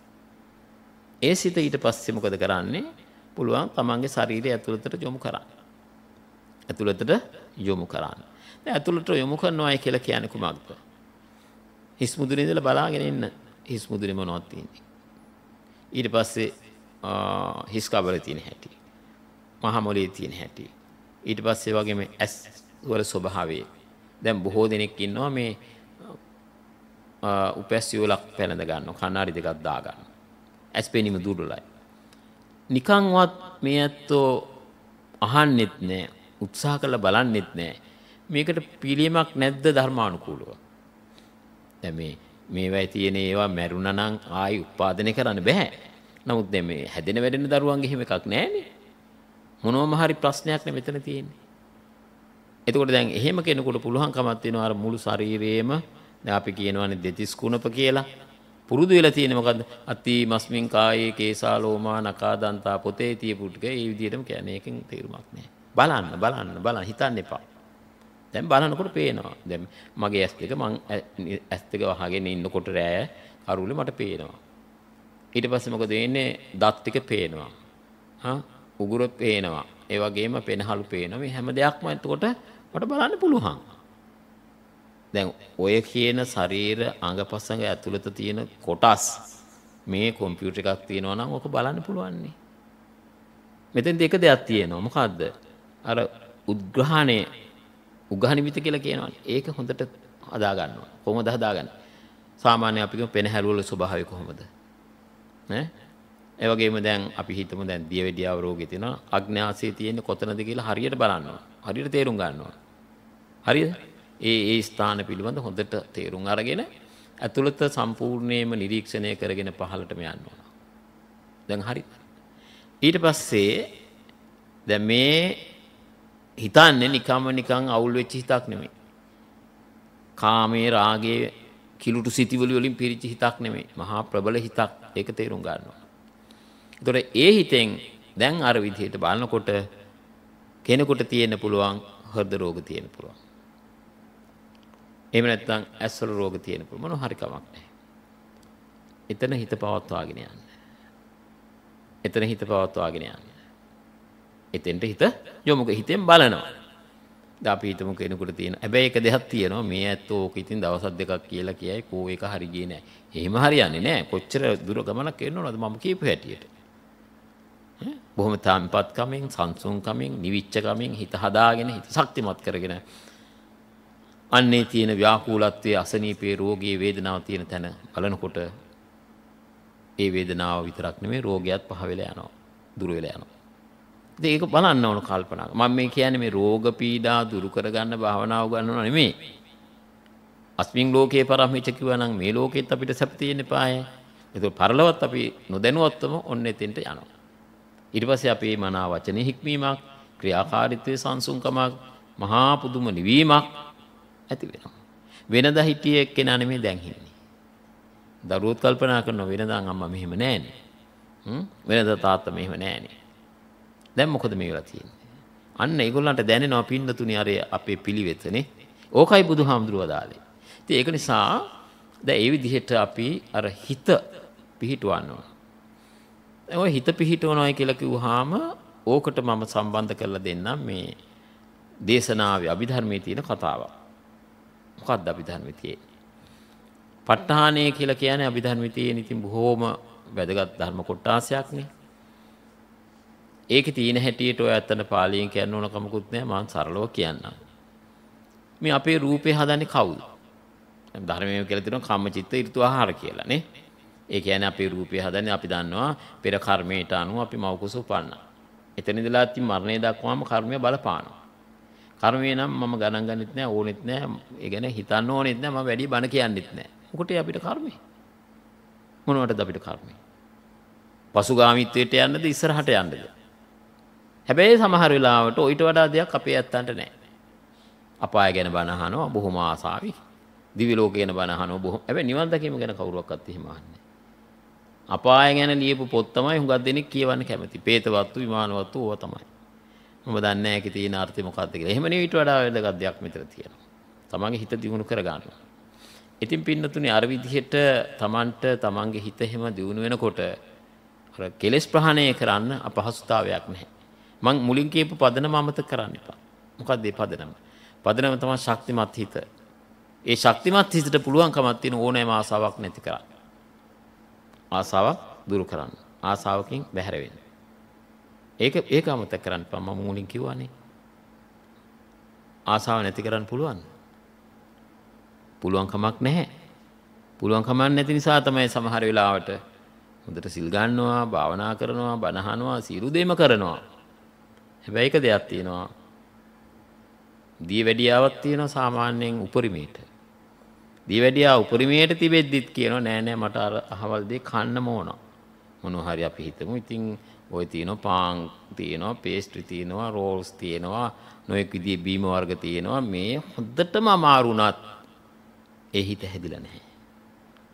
ඒ සිත ඊට පස්සේ මොකද කරන්නේ? පුළුවන් තමන්ගේ ශරීරය ඇතුළතට යොමු කරන්න. ඇතුළතට යොමු කරන්න. දැන් ඇතුළට යොමු කරනවායි කියලා කියන්නේ කුමක්ද? හිස් මුදුනේ ඉඳලා බලාගෙන ඉන්න. හිස් මුදුනේ මොනවද තියෙන්නේ? ඊට පස්සේ හිස් කබලේ තියෙන හැටි. මහ මොලේ තියෙන හැටි. ඊට පස්සේ වගේම ඇස් වල ස්වභාවය. දැන් බොහෝ දෙනෙක් ඉන්නවා මේ උපැස් යුවලක් පැලඳ ගන්නවා. කණ්ණාඩි දෙකක් දා ගන්නවා. ඇස් පෙනීම දුර්වලයි. නිකන්වත් මේ ඇත්තෝ අහන්නෙත් නෑ. උත්සාහ කරලා බලන්නෙත් නෑ. මේකට පිළියමක් නැද්ද ධර්මානුකූලව? දැන් මේවයි තියෙන ඒවා මැරුණා නම් ආයි උත්පාදනය කරන්න බෑ. නමුත් දැන් මේ හැදෙන වැඩෙන දරුවන්ගේ එහෙම එකක් නෑනේ. මොනවම හරි ප්‍රශ්නයක් නේ මෙතන තියෙන්නේ. එතකොට දැන් එහෙම කෙනෙකුට පුළුවන්කමක් තියෙනවා අර මුළු ශරීරයේම දැන් අපි කියනවානේ දෙතිස් කුණප කියලා පුරුදු වෙලා තියෙන්නේ මොකද්ද? අති මස්මින් කායේ කේසා ලෝමා නකා දන්තා පොතේ තියපු ටික ඒ විදිහටම කියන්නේ. ඒකෙන් තේරුමක් නැහැ. බලන්න හිතන්න එපා. දැන් බලනකොට පේනවා. දැන් මගේ ඇස් දෙක වහගෙන ඉන්නකොට රෑ කරුලේ මට පේනවා. ඊට පස්සේ මොකද වෙන්නේ? දත් ටික පේනවා. උගුර පේනවා. ඒ වගේම පෙනහළු පේනවා. මේ හැම දෙයක්ම එතකොට මට බලන්න පුළුවන්. දැන් ඔය කියන ශරීර අංගපසංග ඇතුළත තියෙන කොටස් මේ කම්පියුටර් එකක් තියෙනවා නම් ඔක බලන්න පුළුවන් නේ. මෙතෙන් දෙක දෙයක් තියෙනවා. මොකද්ද? අර උග්ඝානිමිත කියලා කියනවනේ. ඒක හොඳට හදා ගන්නවා. කොහොමද හදාගන්නේ? සාමාන්‍යයෙන් අපි කියමු පෙනහැළු වල ස්වභාවය කොහොමද? ඒ වගේම දැන් අපි හිතමු දැන් දියවැඩියාව රෝගේ තියෙනවා. අග්න්‍යාසයේ තියෙන්නේ කොතනද කියලා හරියට බලනවා. හරියට තේරුම් ගන්නවා. හරියද? ඒ ස්ථාන පිළිබඳ හොඳට තේරුම් අරගෙන ඇතුළත සම්පූර්ණයෙන්ම නිරීක්ෂණය කරගෙන පහළටම යන්න ඕන. දැන් හරි. ඊට පස්සේ දැන් මේ හිතන්නේ නිකන් අවුල් වෙච්ච හිතක් නෙමෙයි. කාමයේ රාගයේ කිලුටු සිතිවිලි වලින් පිරිච්ච හිතක් නෙමෙයි. මහා ප්‍රබල හිතක්. ඒක තේරුම් ගන්නවා. ඒතොර ඒ හිතෙන් දැන් අර විදිහට බලනකොට කෙනෙකුට තියෙන්න පුළුවන් හෘද රෝග තියෙන්න පුළුවන්. එහෙම නැත්නම් ඇස්වල රෝග තියෙන්න පුළුවන්. මොනවා හරි කමක් නැහැ. එතන හිත පවත්වාගෙන යන්න. එතෙන්ට හිත යොමුක හිතෙන් බලනවා. දැන් අපි හිතමු කෙනෙකුට තියෙන. හැබැයි එක දෙයක් තියෙනවා. මේ ඇත්තෝ ඕක ඉතින් දවස් දෙකක් කියලා කියයි කෝ එක හරි ගියේ නැහැ. එහෙම හරියන්නේ නැහැ. කොච්චර දුර ගමනක් එන්න ඕනද මම කියපු හැටියට. බොහොම තාම්පත් කමෙන්, සංසුන් කමෙන්, නිවිච්ච කමෙන් හිත හදාගෙන හිත ශක්තිමත් කරගෙන අන්නේ තියෙන ව්‍යාකූලත්වයේ අසනීපේ රෝගී වේදනාව තියෙන තැන බලනකොට ඒ වේදනාව විතරක් නෙමෙයි රෝගයත් පහ වෙලා යනවා. දුර වෙලා යනවා. ඉතින් ඒක බලන්න ඕන කල්පනා. මම මේ කියන්නේ මේ රෝග පීඩා දුරු කරගන්න භාවනාව ගන්නව නෙමෙයි. අස්මින් ලෝකේ පරමහිච කිව්වා නම් මේ ලෝකෙත් අපිට සැප තියෙන්න පාය. ඒක පරලොවත් අපි නොදැනුවත්වම ඔන්න එතෙන්ට යනවා. ඊට පස්සේ අපේ මනා වචනේ හික්මීමක්, ක්‍රියාකාරීත්වයේ සංසුන්කමක්, මහා පුදුම නිවීමක් ඇති වෙනවා. වෙනදා හිටියේ එක්කෙනා නෙමෙයි දැන් ඉන්නේ. දරුවෝත් කල්පනා කරනවා වෙනදා අම්මා මෙහෙම නෑනේ. වෙනදා තාත්තා මෙහෙම නෑනේ. දැන් මොකද මේ වෙලා තියෙන්නේ? අන්න ඒගොල්ලන්ට දැනෙනවා පින්නතුනි අර අපේ පිළිවෙතනේ. ඕකයි බුදුහාමුදුරුවෝ දාලේ. ඉතින් ඒක නිසා දැන් ඒ විදිහට අපි අර හිත පිහිටවන්න ඕන. ඔය හිත පිහිටවනවායි කියලා කිව්වහම ඕකට මම සම්බන්ධ කරලා දෙන්නම් මේ දේශනාවේ අභිධර්මයේ තියෙන කතාවක්. මොකක්ද අභිධර්මයේ තියෙන්නේ? ප ဋ ාණය කියලා කියන්නේ අභිධර්මයේ තියෙන ඉතින් බොහෝම වැදගත් ධර්ම කොටාසයක් නේ. ඒකේ තියෙන හැටියට ඔය අතන පාලියෙන් කියන්න ඕන කමකුත් නැහැ මම සරලව කියන්නම්. මේ අපේ රූපේ හදන්නේ කවුද? ධර්මයේ කියලා තියෙනවා කම්මචිත්ත ඍතු ආහාර කියලා නේ. ඒ කියන්නේ අපේ රූපේ හදන්නේ අපි දන්නවා පෙර කර්මයට අනුව අපි මව්කුස උපන්නා. එතන ඉඳලා ඉතින් මරණය දක්වාම කර්මය බලපානවා. කර්මය නම් මම ගණන් ගන්නෙත් නැහැ ඕනෙත් නැහැ. ඒ ගැන හිතන්න ඕනෙත් නැහැ මම වැඩි බණ කියන්නෙත් නැහැ. මොකටද අපිට කර්මය? මොනවටද අපිට කර්මය? පසුගාමීත්වයට යන්නද ඉස්සරහට යන්නද? හැබැයි සමහර වෙලාවට ඊට වඩා දෙයක් අපේ ඇත්තන්ට නැහැ. අපාය ගැන බණ අහනවා බොහොම ආසාවි. දිවි ලෝක ගැන බණ අහනවා බොහොම. හැබැයි නිවන් දැකීම ගැන කවුරුවක්වත් එහෙම අහන්නේ. අපාය ගැන ලියපු පොත් තමයි හුඟක් දෙනෙක් කියවන්න කැමති. പ്രേතවත්තු විමානවත්තු ඕවා තමයි. මම දන්නේ නැහැ ඒකේ තියෙන අර්ථය මොකක්ද කියලා. එහෙම නෙවෙයි ඊට වඩා වැදගත් දෙයක් මෙතන තියෙනවා. තමන්ගේ හිත දියුණු කර ගන්නවා. ඉතින් පින්නතුනේ අර විදිහට තමන්ගේ හිත එහෙම දියුණු වෙනකොට අර කෙලෙස් ප්‍රහාණය කරන්න අපහසුතාවයක් නැහැ. මං මුලින් කියපු පදනම අමතක කරන්න එපා. මොකක්ද මේ පදනම? පදනම තමයි ශක්තිමත් හිත. ඒ ශක්තිමත් හිතට පුළුවන්කමක් තියෙන ඕනෑම ආසාවක් නැති කරන්න. ආසාවක් දුරු කරන්න. ආසාවකින් බැහැර වෙන්න. ඒක අමතක කරන්න එපා. මම මුලින් කිව්වානේ. ආසාව නැති කරන්න පුළුවන්. පුළුවන්කමක් නැහැ. පුළුවන්කමක් නැති නිසා තමයි සමහර වෙලාවට හොඳට සිල් ගන්නවා, භාවනා කරනවා, බණ අහනවා, සියලු දේම කරනවා. හැබැයි එක දෙයක් තියෙනවා. දියවැඩියාවක් තියෙනවා සාමාන්‍යයෙන් උපරිමයට. දියවැඩියා උපරිමයට තිබෙද්දිත් කියනවා නෑ නෑ මට අර අහවල් දේ කන්නම ඕන. මොනවා හරි අපි හිතමු. ඉතින් ওই තියෙනවා පාන් තියෙනවා, පේස්ට්‍රි තියෙනවා, රෝල්ස් තියෙනවා, නොයෙක් විදිහේ බීම වර්ග තියෙනවා. මේ හොද්දටම අමාරු උනත් ඒ හිත හැදිලා නැහැ.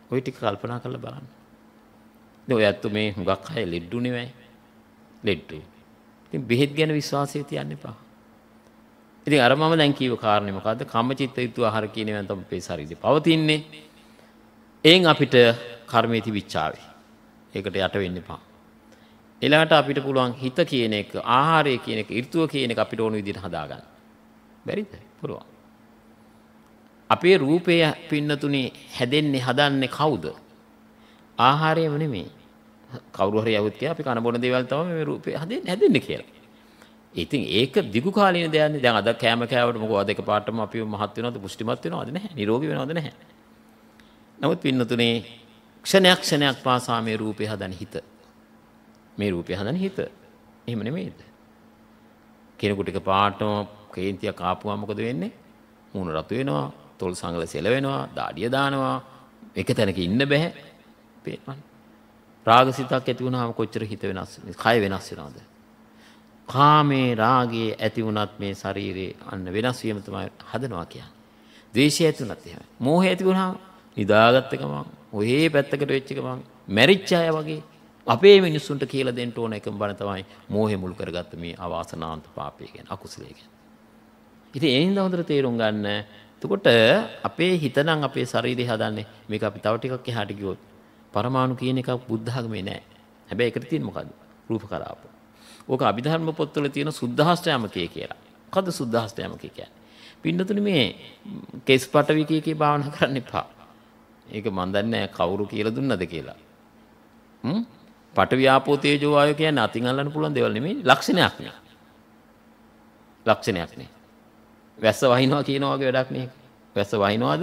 ඔය ටික කල්පනා කරලා බලන්න. දැන් ඔය ඇත්ත මේ හුඟක් අය ලෙඩ්ඩු නෙවෙයි. ලෙඩ්ඩු. ඉතින් බෙහෙත් ගැන විශ්වාසය තියන්න එපා. ඉතින් අර මම දැන් කියව කාරණේ මොකද්ද? කම්මචිත්ත යුතු ආහාර කියන ඒවා තමයි අපේ ශරීරේ පවතින්නේ. එයින් අපිට කර්මයේ තිබිච්චාවේ. ඒකට යට වෙන්න එපා. ඊළඟට අපිට පුළුවන් හිත කියන එක, ආහාරය කියන එක, ඍතුව කියන එක අපිට ඕන විදිහට හදාගන්න. බැරිද? පුළුවන්. අපේ රූපය පින්නතුනේ හැදෙන්නේ හදන්නේ කවුද? ආහාරයම නෙමෙයි. කවුරු හරි යවුත් කියලා අපි කන බොන දේවල් තමයි මේ රූපය හැදෙන්නේ කියලා. ඉතින් ඒක දිගු කාලීන දෙයක්නේ. දැන් අද කෑම කෑවට මොකද එකපාරටම අපි මහත් වෙනවද, පුෂ්ටිමත් වෙනවද නැහැ. නිරෝගී වෙනවද නැහැ. නමුත් පින්නතුනේ ක්ෂණයක් පාසා මේ රූපය හදන හිත. මේ රූපය හදන හිත. එහෙම නෙමෙයිද? කෙනෙකුට එකපාරටම කේන්තියක් ආපුවා මොකද වෙන්නේ? මූණ රතු වෙනවා, තොල් සංගල සෙලවෙනවා, දාඩිය දානවා. එක තැනක ඉන්න බෑ. පේන්න. රාගසිතක් ඇති වුණාම කොච්චර හිත වෙනස් වෙනවද? කය වෙනස් වෙනවද? කාමේ රාගයේ ඇති වුණත් මේ ශරීරේ අන්න වෙනස් වීම තමයි හදනවා කියන්නේ. ද්වේෂය ඇති වුණත් එහෙමයි. මෝහය ඇති වුණාම නිදාගත්ත ගමන් ඔහේ පැත්තකට වෙච්ච ගමන් මැරිච්ච අය වගේ අපේ මිනිස්සුන්ට කියලා දෙන්න ඕන එකම බණ තමයි මෝහය මුල් කරගත්ත මේ අවාසනාවන්ත පාපය ගැන, අකුසලයේ ගැන. ඉතින් ඒ හින්දා හොඳට තේරුම් ගන්න. එතකොට අපේ හිත නම් අපේ ශරීරය හදන්නේ මේක අපි තව ටිකක් එහාට ගියොත් පරමාණු කියන එකක් බුද්ධ ආගමේ නැහැ. හැබැයි ඒකට තියෙන මොකද්ද? රූප කලාප. ඕක අභිධර්ම පොත්වල තියෙන සුද්ධාෂ්ටයමකේ කියලා. මොකද්ද සුද්ධාෂ්ටයමකේ කියන්නේ? පින්නතුනේ මේ කේස් පටවි කීකේ භාවනා කරන්න එපා. ඒක මන් දන්නේ නැහැ කවුරු කියලා දුන්නද කියලා. පටවි ආපෝ තේජෝ වායෝ කියන්නේ අතින් අල්ලන්න පුළුවන් දේවල් නෙමෙයි, ලක්ෂණයක් නේ. ලක්ෂණයක් නේ. වැස්ස වහිනවා කියනවා වගේ වැඩක් නේ. වැස්ස වහිනවද?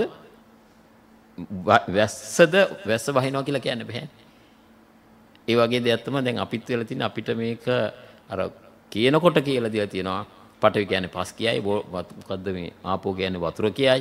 වැස්ස වහිනවා කියලා කියන්න බෑ. ඒ වගේ දෙයක් තමයි දැන් අපිත් වෙලා තියෙන. අපිට මේක අර කියනකොට කියලා දෙලා තියෙනවා. පටවි කියන්නේ පස් කියයි, මොකද්ද මේ ආපෝ කියන්නේ වතුර කියයි.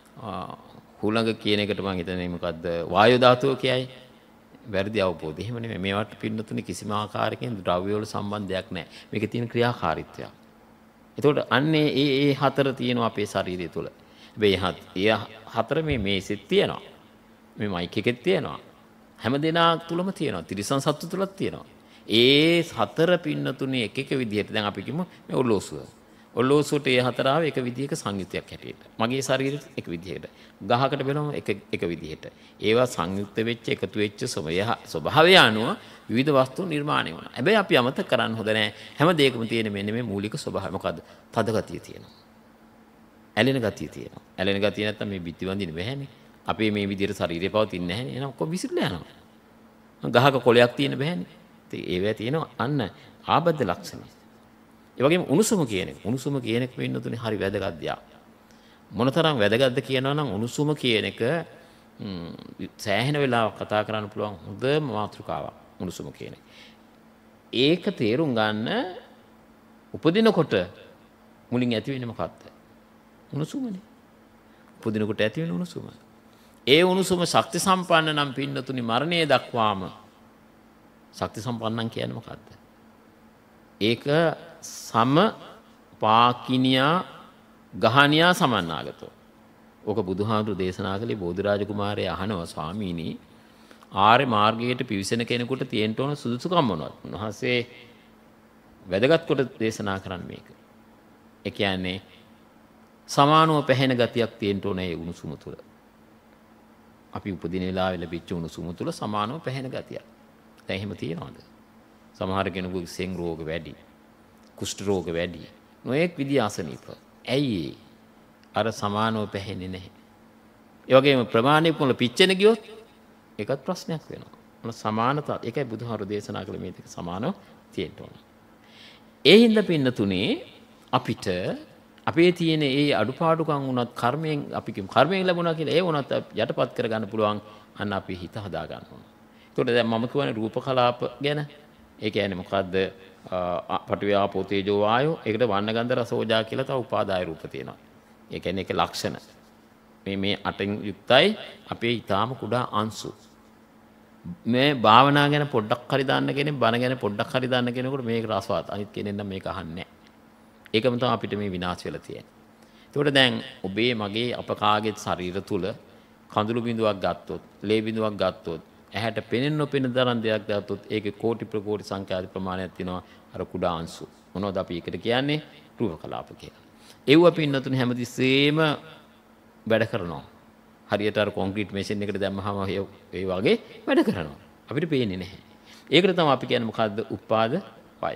හුළඟ කියන එකට මම හිතන්නේ මොකද්ද වායු ධාතුව කියයි. වැරදි අවබෝධය. එහෙම නෙමෙයි. මේවට පින්නතුනේ කිසිම ආකාරයකින් ද්‍රව්‍ය වල සම්බන්ධයක් නැහැ. මේකේ තියෙන ක්‍රියාකාරීත්වය. එතකොට අන්නේ ඒ හතර තියෙනවා අපේ ශරීරය තුළ. හැබැයි ඒ හතර මේ මේසෙත් තියෙනවා. මේ මයික් එකෙත් තියෙනවා. හැම දෙනා තුලම තියෙනවා. තිරිසන් සත්තු තුලත් තියෙනවා. ඒ හතර පින්නතුනේ එක විදිහට දැන් අපි කිව්මු මේ ඔලෝසුව. ඔලෝසුවට ඒ හතර ආව එක විදිහක සංයුක්තයක් හැටියට. මගේ ශරීරෙත් එක විදිහකට. ගහකට බලමු එක විදිහට. ඒවා සංයුක්ත වෙච්ච එකතු වෙච්ච ස්වභාවය අනුව විවිධ වස්තු නිර්මාණය වෙනවා. හැබැයි අපි අමතක කරන්න හොඳ නැහැ. හැම දෙයකම තියෙන මෙන්න මේ මූලික ස්වභාවය. මොකද්ද? තද ගතිය තියෙනවා. ඇලෙන ගතිය තියෙනවා. ඇලෙන ගතිය නැත්තම් මේ බිත්ති වඳින්න බෑනේ. අපේ මේ විදිහට ශරීරය පවතින්නේ නැහැනේ. එහෙනම් කොහොම විසිරලා යනවා. ගහක කොළයක් තියෙන්න බෑනේ. ඉතින් ඒවැය තියෙනවා අන්න ආබද්ධ ලක්ෂණ. ඒ වගේම උණුසුම කියන එක. උණුසුම කියන එක වෙන්නතුනේ හරි වැදගත් දෙයක්. මොනතරම් වැදගත්ද කියනවා නම් උණුසුම කියන එක සෑහෙන වෙලාවක් කතා කරන්න පුළුවන් හොඳම මාතෘකාවක් උණුසුම කියන එක. ඒක තේරුම් ගන්න උපදිනකොට මුලින් ඇති වෙන්නේ මොකක්ද? උණුසුමනේ. උපදිනකොට ඇති වෙන උණුසුම. ඒ උණුසුම ශක්ති සම්පන්න නම් පින්නතුනි මරණය දක්වාම ශක්ති සම්පන්නන් කියන්නේ මොකද්ද? ඒක සම පාකිනියා ගහනියා සමන්නාගතෝ. ඕක බුදුහාමුදුරු දේශනා කළේ බෝධිරාජ කුමාරයා අහනවා ස්වාමීනි ආර්ය මාර්ගයට පිවිසෙන කෙනෙකුට තියෙන්න ඕන සුදුසුකම් මොනවද? උන්වහන්සේ වැදගත් කොට දේශනා කරන්නේ මේක. ඒ කියන්නේ සමානව පැහැෙන ගතියක් තියෙන්න ඕන ඒ උණුසුම තුළ. අපි උපදින වෙලාවේ ලැබිච්ච උණුසුම තුළ සමානව පැහැෙන ගතියක්. දැන් එහෙම තියනවද? සමහර කෙනෙකුගේ සෙන් රෝග වැඩි, කුෂ්ඨ රෝග වැඩි, නොඑක් විදිහ අසනීප. ඇයි අර සමානව පැහැෙන්නේ නැහැ? ඒ වගේම ප්‍රමාණික වල පිච්චෙන ගියොත් ඒකත් ප්‍රශ්නයක් වෙනවා. මොන සමානතාව. ඒකයි බුදුහාරු දේශනා කළේ මේ දෙක සමානව තියෙන්න ඕන. ඒ හින්දා පින්නතුනේ අපිට අපේ තියෙන ඒ අඩුපාඩුකම් වුණත් කර්මයෙන් අපි කියමු කර්මයෙන් ලැබුණා කියලා ඒ වුණත් යටපත් කරගන්න පුළුවන් අන්න අපි හිත හදා ගන්න ඕන. ඒකට දැන් මම කියන්නේ රූප කලාප ගැන. ඒ කියන්නේ මොකද්ද? පඨවි ආපෝ තේජෝ වායෝ. ඒකට වර්ණ ගන්ධ රස ඕජා කියලා තව උපාදාය රූප තියෙනවා. ඒ කියන්නේ ඒක ලක්ෂණ. මේ අටෙන් යුක්තයි අපේ ඊටාම කුඩා අංශු. මේ භාවනා ගැන පොඩ්ඩක් හරි දාන්න කෙනෙක් බණ ගැන පොඩ්ඩක් හරි දාන්න කෙනෙකුට මේක රසවත්. අනිත් කෙනෙක් නම් මේක අහන්නේ නැහැ. ඒකම තමයි අපිට මේ විනාශ වෙලා තියෙන්නේ. ඒකට දැන් ඔබේ මගේ අප කාගේ ශරීර තුල කඳුළු බිඳුවක් ගත්තොත්, ලේ බිඳුවක් ගත්තොත්, ඇහැට පෙනෙන නොපෙනෙන තරම් දෙයක් ගත්තොත් ඒකේ කෝටි ප්‍රකෝටි සංඛ්‍යාත ප්‍රමාණයක් තියෙනවා අර කුඩා අංශු. මොනවද අපි ඒකට කියන්නේ? රූප කලාප කියලා. ඒව පින්නතුනේ හැමතිස්සෙම වැඩ කරනවා. හරියට අර කොන්ක්‍රීට් මැෂින් එකට දැම්මහම ඒ වගේ වැඩ කරනවා. අපිට පේන්නේ නැහැ. ඒකට තමයි අපි කියන්නේ මොකද්ද? උපාද වය.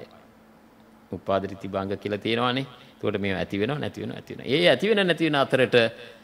උපාද රිතිභංග කියලා තියෙනවානේ. ඒකට මේව ඇති වෙනව නැති වෙනව ඇති වෙනව. ඒ ඇති වෙන නැති වෙන අතරට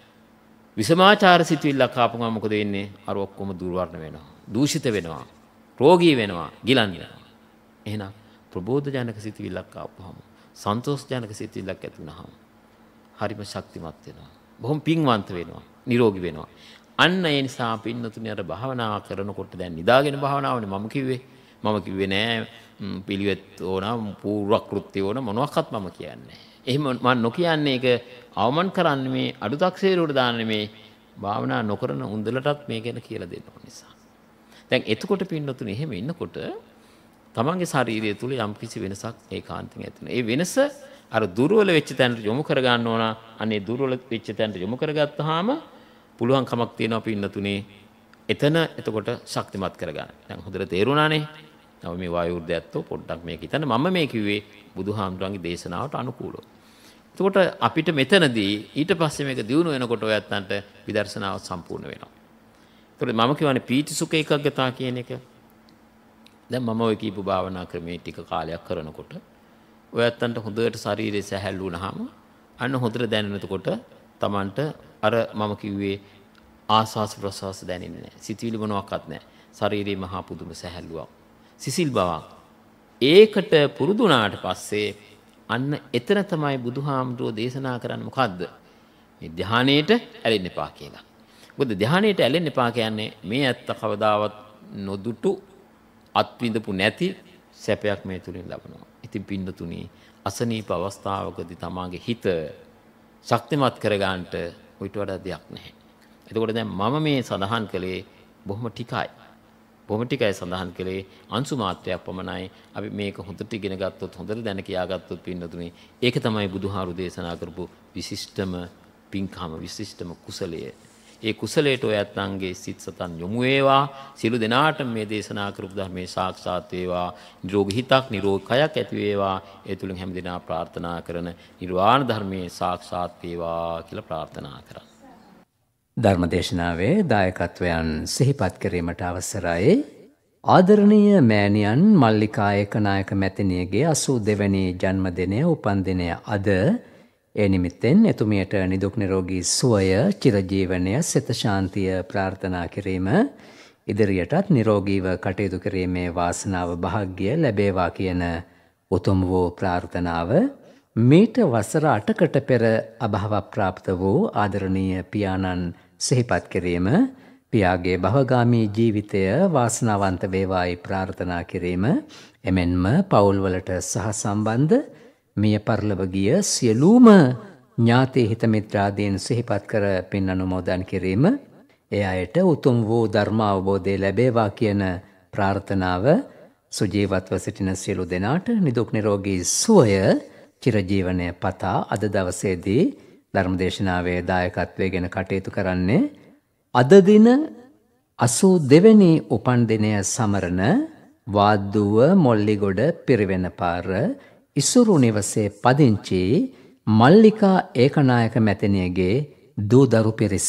විසමාචාර සිතුවිල්ලක් ආපුවම මොකද වෙන්නේ? අර ඔක්කොම දුර්වර්ණ වෙනවා. දූෂිත වෙනවා. රෝගී වෙනවා. ගිලන් වෙනවා. එහෙනම් ප්‍රබෝධ ජනක සිතුවිල්ලක් ආපුවම, සන්තෝෂ ජනක සිතුවිල්ලක් ඇති වුනහම හරිම ශක්තිමත් වෙනවා. බොහොම පිංවන්ත වෙනවා. නිරෝගී වෙනවා. අන්න ඒ නිසා පින්නතුනේ අර භාවනා කරනකොට දැන් නිදාගෙන භාවනාවනේ මම කිව්වේ. මම කිව්වේ නෑ පිළිවෙත් ඕන පූර්ව කෘත්‍ය ඕන මොනවාක්වත් මම කියන්නේ. එහෙම මම නොකියන්නේ ඒක අවමන් කරන්නේ මේ අඩුතක්සේරුවට දාන්නේ මේ භාවනා නොකරන උන්දලටත් මේ ගැන කියලා දෙන්න ඕන නිසා. දැන් එතකොට පින්නතුනේ එහෙම ඉන්නකොට තමන්ගේ ශාරීරිය තුල යම් කිසි වෙනසක් ඒකාන්තයෙන් ඇති වෙනවා. ඒ වෙනස අර දුර්වල වෙච්ච තැනට යොමු කර ගන්න ඕන. අනේ දුර්වල වෙච්ච තැනට යොමු කරගත්තාම පුළුවන් කමක් තියෙනවා පින්නතුනේ එතන එතකොට ශක්තිමත් කරගන්න. දැන් හොඳට තේරුණානේ. නම මේ වායුර්ධයත්ෝ පොඩ්ඩක් මේක හිතන්න. මම මේ කිව්වේ බුදුහාමුදුරන්ගේ දේශනාවට අනුකූලව. එතකොට අපිට මෙතනදී ඊට පස්සේ මේක දියුණු වෙනකොට ඔයත්තන්ට විදර්ශනාව සම්පූර්ණ වෙනවා. එතකොට මම කියවනේ පීති සුඛ ඒකග්ගතා කියන එක. දැන් මම ඔය කියපු භාවනා ක්‍රමයේ ටික කාලයක් කරනකොට ඔයත්තන්ට හොඳට ශරීරය සැහැල්ලු වුණාම අන්න හොඳට දැනෙනකොට Tamanට අර මම කිව්වේ ආස්වාස් ප්‍රසවාස දැනෙන්නේ නැහැ. සිතවිලි මොනවත් නැහැ. ශරීරයේ මහා පුදුම සැහැල්ලුවක්. සිසිල් බවක්. ඒකට පුරුදු වුණාට පස්සේ අන්න එතන තමයි බුදුහාමුදුරෝ දේශනා කරන්නේ මොකද්ද? මේ ධානයේට ඇලෙන්න එපා කියලා. මොකද ධානයේට ඇලෙන්න එපා කියන්නේ මේ ඇත්ත කවදාවත් නොදුටු අත්විඳපු නැති සැපයක් මේ තුලින් ලබනවා. ඉතින් පින්නතුණි අසනීප අවස්ථාවකදී තමාගේ හිත ශක්තිමත් කරගන්නට උවිත වඩා දෙයක් නැහැ. එතකොට දැන් මම මේ සඳහන් කළේ බොහොම ටිකයි. බොහොම ටිකයි සඳහන් කළේ අංශු මාත්‍රයක් පමණයි. අපි මේක හොඳට ඉගෙන ගත්තොත් හොඳට දැන කියාගත්තොත් පින්නතුණි ඒක තමයි බුදුහාරු දේශනා කරපු විශිෂ්ටම පින්කම විශිෂ්ටම කුසලය. ඒ කුසලයට ඔයත්න්ගේ සිත් සතන් යොමු වේවා. සියලු දෙනාට මේ දේශනා කරපු ධර්මයේ සාක්ෂාත් වේවා. නිරෝගී හිතක් නිරෝගී කයක් ඇති වේවා. ඒ තුලින් හැමදෙනා ප්‍රාර්ථනා කරන නිර්වාණ ධර්මයේ සාක්ෂාත් වේවා කියලා ප්‍රාර්ථනා කරා. ධර්මදේශනාවේ දායකත්වයන් සිහිපත් කිරීමට අවසරයි. ආදරණීය මෑණියන් මල්ලිකා ඒකනායක මැතිණියගේ 82 වෙනි ජන්මදිනය උපන්දිනය අද. ඒ නිමිත්තෙන් එතුමියට නිදුක් නිරෝගී සුවය චිරජීවනය සිත ශාන්තිය ප්‍රාර්ථනා කිරීම ඉදිරියටත් නිරෝගීව කටයුතු කිරීමේ වාසනාව භාග්‍ය ලැබේවා කියන උතුම් වූ ප්‍රාර්ථනාව මීට වසර 8කට පෙර අභාව ප්‍රාප්ත වූ ආදරණීය පියාණන් සිහිපත් කිරීම පියාගේ භවගාමී ජීවිතය වාසනාවන්ත වේවායි ප්‍රාර්ථනා කිරීම එමෙන්ම පවුල්වලට සහ සම්බන්ධ මිය පරලොව ගිය සියලුම ඥාති හිත මිත්‍රාදීන් සිහිපත් කර පින් අනුමෝදන් කිරීම ඒ අයට උතුම් වූ ධර්ම අවබෝධය ලැබේවා කියන ප්‍රාර්ථනාව සුජීවත්ව සිටින සියලු දෙනාට නිදුක් නිරෝගී සුවය චිරජීවනය පතා අද දවසේදී ධර්මදේශනාවේ දායකත්වයෙන් කටයුතු කරන්නේ අද දින 82 වෙනි උපන්දිනය සමරන වාද්දුව මොල්ලිගොඩ පිරිවෙන පාර ඉසුරු නිවසේ පදිංචි මල්ලිකා ඒකනායක මැතිණියගේ දූ දරු පිරිස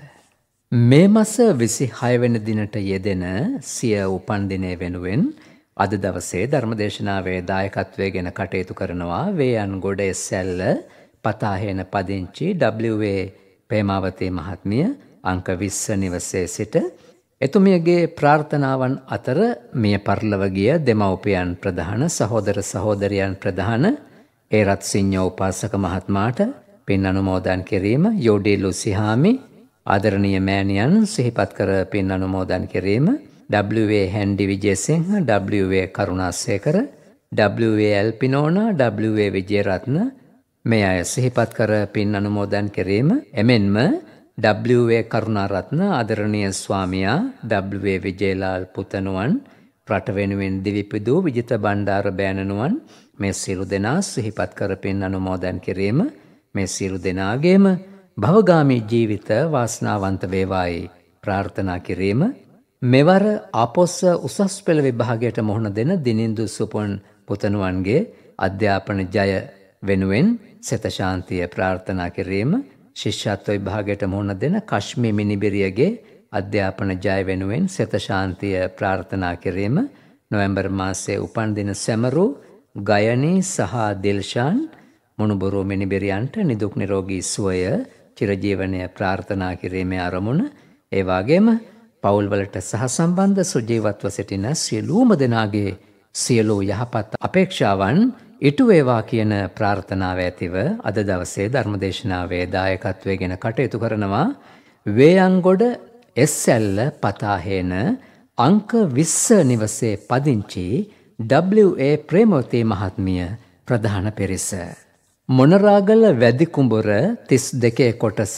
මේ මාස 26 වෙනි දිනට යෙදෙන සිය උපන්දිනය වෙනුවෙන් අද දවසේ ධර්මදේශනාවේ දායකත්වයෙන් කටයුතු කරනවා වේයන්ගොඩ එස්සැල්ල පතාහේන පදිංචි W.A. ප්‍රේමාවතී මහත්මිය අංක 20 නිවසේ සිට එතුමියගේ ප්‍රාර්ථනාවන් අතර මිය පරලොව ගිය දෙමව්පියන් ප්‍රධාන සහෝදර සහෝදරියන් ප්‍රධාන ඒරත් සිඤ්ඤෝ උපාසක මහත්මයාට පින් අනුමෝදන් කිරීම යෝඩී ලුසිහාමි ආදරණීය මෑණියන් සිහිපත් කර පින් අනුමෝදන් කිරීම W.A. හැන්ඩි Wijesinghe W.A. කරුණාසේකර W.A. එල්පිනෝනා W.A. Wijeratne මේ අය සිහිපත් කර පින් අනුමෝදන් කිරීම එමෙන්ම W.A. කරුණාරත්න ආදරණීය ස්වාමියා W.A. විජේලාල් පුතණුවන් රට වෙනුවෙන් දිවිපිදූ විජිත බණ්ඩාර බෑණනුවන් මේ සියලු දෙනා සිහිපත් කර පින් අනුමෝදන් කිරීම මේ සියලු දෙනාගේම භවගාමී ජීවිත වාසනාවන්ත වේවායි ප්‍රාර්ථනා කිරීම. මෙවර ආපොස්ස උසස් පෙළ විභාගයට මුහුණ දෙන දිනින්දු සුපොන් පුතණුවන්ගේ අධ්‍යාපන ජය වෙනුවෙන් සෙත ශාන්තිය ප්‍රාර්ථනා කිරීම. ශිෂ්‍යත්ව විභාගයට මුහුණ දෙන කශ්මී මිනිබිරියගේ අධ්‍යාපන ජය වෙනුවෙන් සෙත ශාන්තිය ප්‍රාර්ථනා කිරීම. නොවැම්බර් මාසයේ උපන්දින සැමරු ගයනී සහ දිල්ෂාන් මුණුබුරු මිනිබිරියන්ට නිදුක් නිරෝගී සුවය චිරජීවනය ප්‍රාර්ථනා කිරීමේ අරමුණ. ඒ වගේම පවුල්වලට සහසම්බන්ධ සුජීවත්ව සිටින සියලුම දෙනාගේ සියලු යහපත් අපේක්ෂාවන් ඉටු වේවා කියන ප්‍රාර්ථනාව ඇතිව අද දවසේ ධර්මදේශනාවේ දායකත්වයෙන් කටයුතු කරනවා වේයන්ගොඩ එස්.එල්. පතාහේන අංක 20 නිවසේ පදිංචි W.A. ප්‍රේමවතී මහත්මිය ප්‍රධාන පිරිස. මොනරාගල වැදිකුඹුර 32 කොටස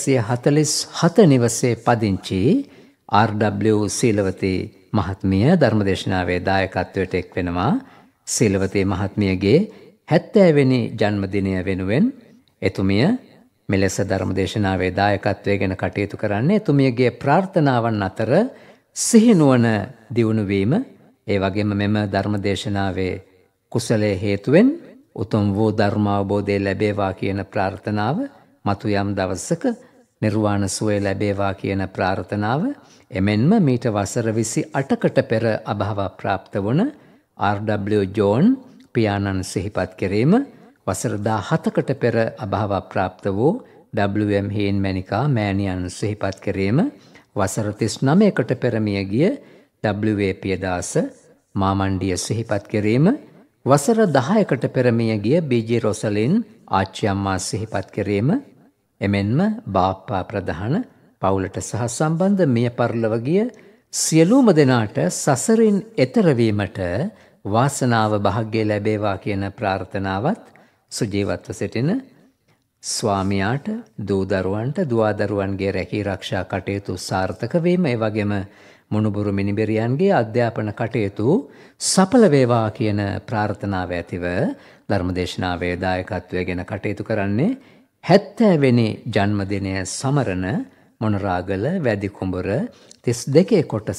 147 නිවසේ පදිංචි R.W. සීලවතී මහත්මිය ධර්මදේශනාවේ දායකත්වයට එක් වෙනවා. සීලවතී මහත්මියගේ 70 වෙනි ජන්මදිනය වෙනුවෙන් එතුමිය මෙලෙස ධර්මදේශනාවේ දායකත්වයෙන් කටයුතු කරන්නේ එතුමියගේ ප්‍රාර්ථනාවන් අතර සිහිනුවන දියුණු වීම, ඒ වගේම මෙම ධර්මදේශනාවේ කුසලයේ හේතුවෙන් උතුම් වූ ධර්මාවබෝධය ලැබේවා කියන ප්‍රාර්ථනාව, මතු යම් දවසක නිර්වාණ සුවය ලැබේවා කියන ප්‍රාර්ථනාව, එමෙන්ම මීට වසර 28කට පෙර අභාව ප්‍රාප්ත වුණ R.W. ජෝන් පියාණන් සිහිපත් කිරීම, වසර 17කට පෙර අභාව ප්‍රාප්ත වූ W.M. හේන් මැනිකා මෑණියන් සිහිපත් කිරීම, වසර 39කට පෙර මිය ගිය W.A. පියදාස මාමණ්ඩිය සිහිපත් කිරීම, වසර 10කට පෙර මිය ගිය B.J. රොසලින් ආච්චි අම්මා සිහිපත් කිරීම, එමෙන්ම බාප්පා ප්‍රධාන පවුලට සහ සම්බන්ධ මිය පරලොව ගිය සියලුම දෙනාට සසරින් එතර වීමට වාසනාව භාග්‍ය ලැබේවා කියන ප්‍රාර්ථනාවත් සුජීවත්ව සිටින ස්වාමියාට, දූ දරුවන්ට, දුවා දරුවන්ගේ රැකී ආරක්ෂා කටයුතු සාර්ථක වීම, ඒ වගේම මුණුබුරු මිනිබිරියන්ගේ අධ්‍යාපන කටයුතු සඵල වේවා කියන ප්‍රාර්ථනාව ඇතිව ධර්මදේශනාවේ දායකත්වයෙන් කටයුතු කරන්නේ 70 වෙනි ජන්මදිනය සමරන මොනරාගල වැදිකුඹුර 32 කොටස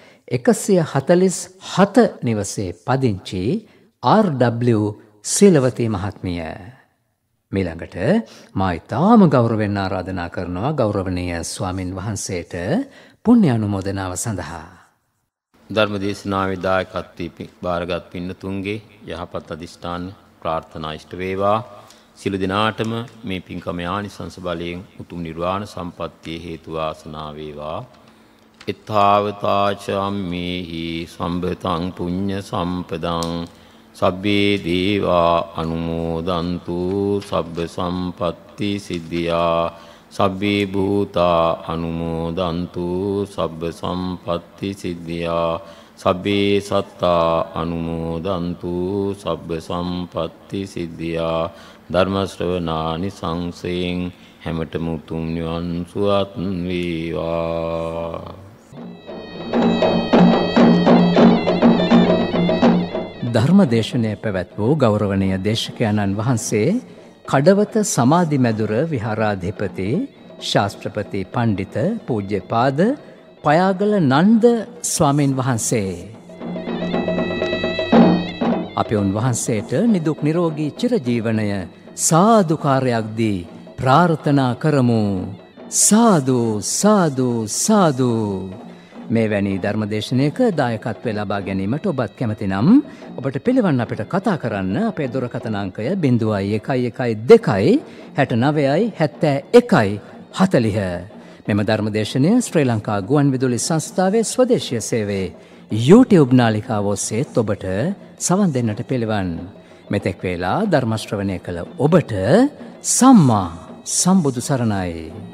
147 නිවසේ පදිංචි R.W. සීලවතී මහත්මිය. මීළඟට මා ඉතාම ගෞරවයෙන් ආරාධනා කරනවා ගෞරවනීය ස්වාමින් වහන්සේට පුණ්‍ය අනුමෝදනාව සඳහා. ධර්මදේශනාවේ දායකත්වයෙන් බාරගත් පින්නතුන්ගේ යහපත් අධිෂ්ඨාන ප්‍රාර්ථනා ඉෂ්ට වේවා. සියලු දෙනාටම මේ පින්කම ආනිසංස බලයෙන් උතුම් නිර්වාණ සම්පත්තිය හේතු වාසනා වේවා. ඊතාවතාචම්මේහි සම්භතං පුඤ්ඤ සම්පදං සබ්බේ දේවා අනුමෝදන්තු සබ්බ සම්පත්ති සිද්ධියා සබ්බේ භූතා අනුමෝදන්තු සබ්බ සම්පත්ති සිද්ධියා සබ්බේ සත්තා අනුමෝදන්තු සබ්බ සම්පත්ති සිද්ධියා ධර්ම ශ්‍රවණානි සංසයෙන් හැමතෙම උතුම් නිවන් සුවත් වේවා. ධර්මදේශනය පැවැත් වූ ගෞරවනීය දේශකයන්න් වහන්සේ කඩවත සමාධි මැදුර විහාරාධිපති ශාස්ත්‍රපති පණ්ඩිත පූජ්‍යපාද පයාගල නන්ද ස්වාමීන් වහන්සේ. අපි උන්වහන්සේට නිදුක් නිරෝගී චිරජීවනය සාදුකාරයක් දී ප්‍රාර්ථනා කරමු. සාදු සාදු සාදු. මෙවැනි ධර්මදේශනයක දායකත්වය ලබා ගැනීමට ඔබත් කැමති නම් ඔබට පිළිවන් අපිට කතා කරන්න. අපේ දුරකථන අංකය 0112 69 71 40. මෙම ධර්මදේශනය ශ්‍රී ලංකා ගුවන්විදුලි සංස්ථාවේ ස්වදේශීය සේවයේ YouTube නාලිකාව ඔස්සේ ඔබට සවන් දෙන්නට පිළිවන්. මෙතෙක් වේලා ධර්ම ශ්‍රවණය කළ ඔබට සම්මා සම්බුදු සරණයි.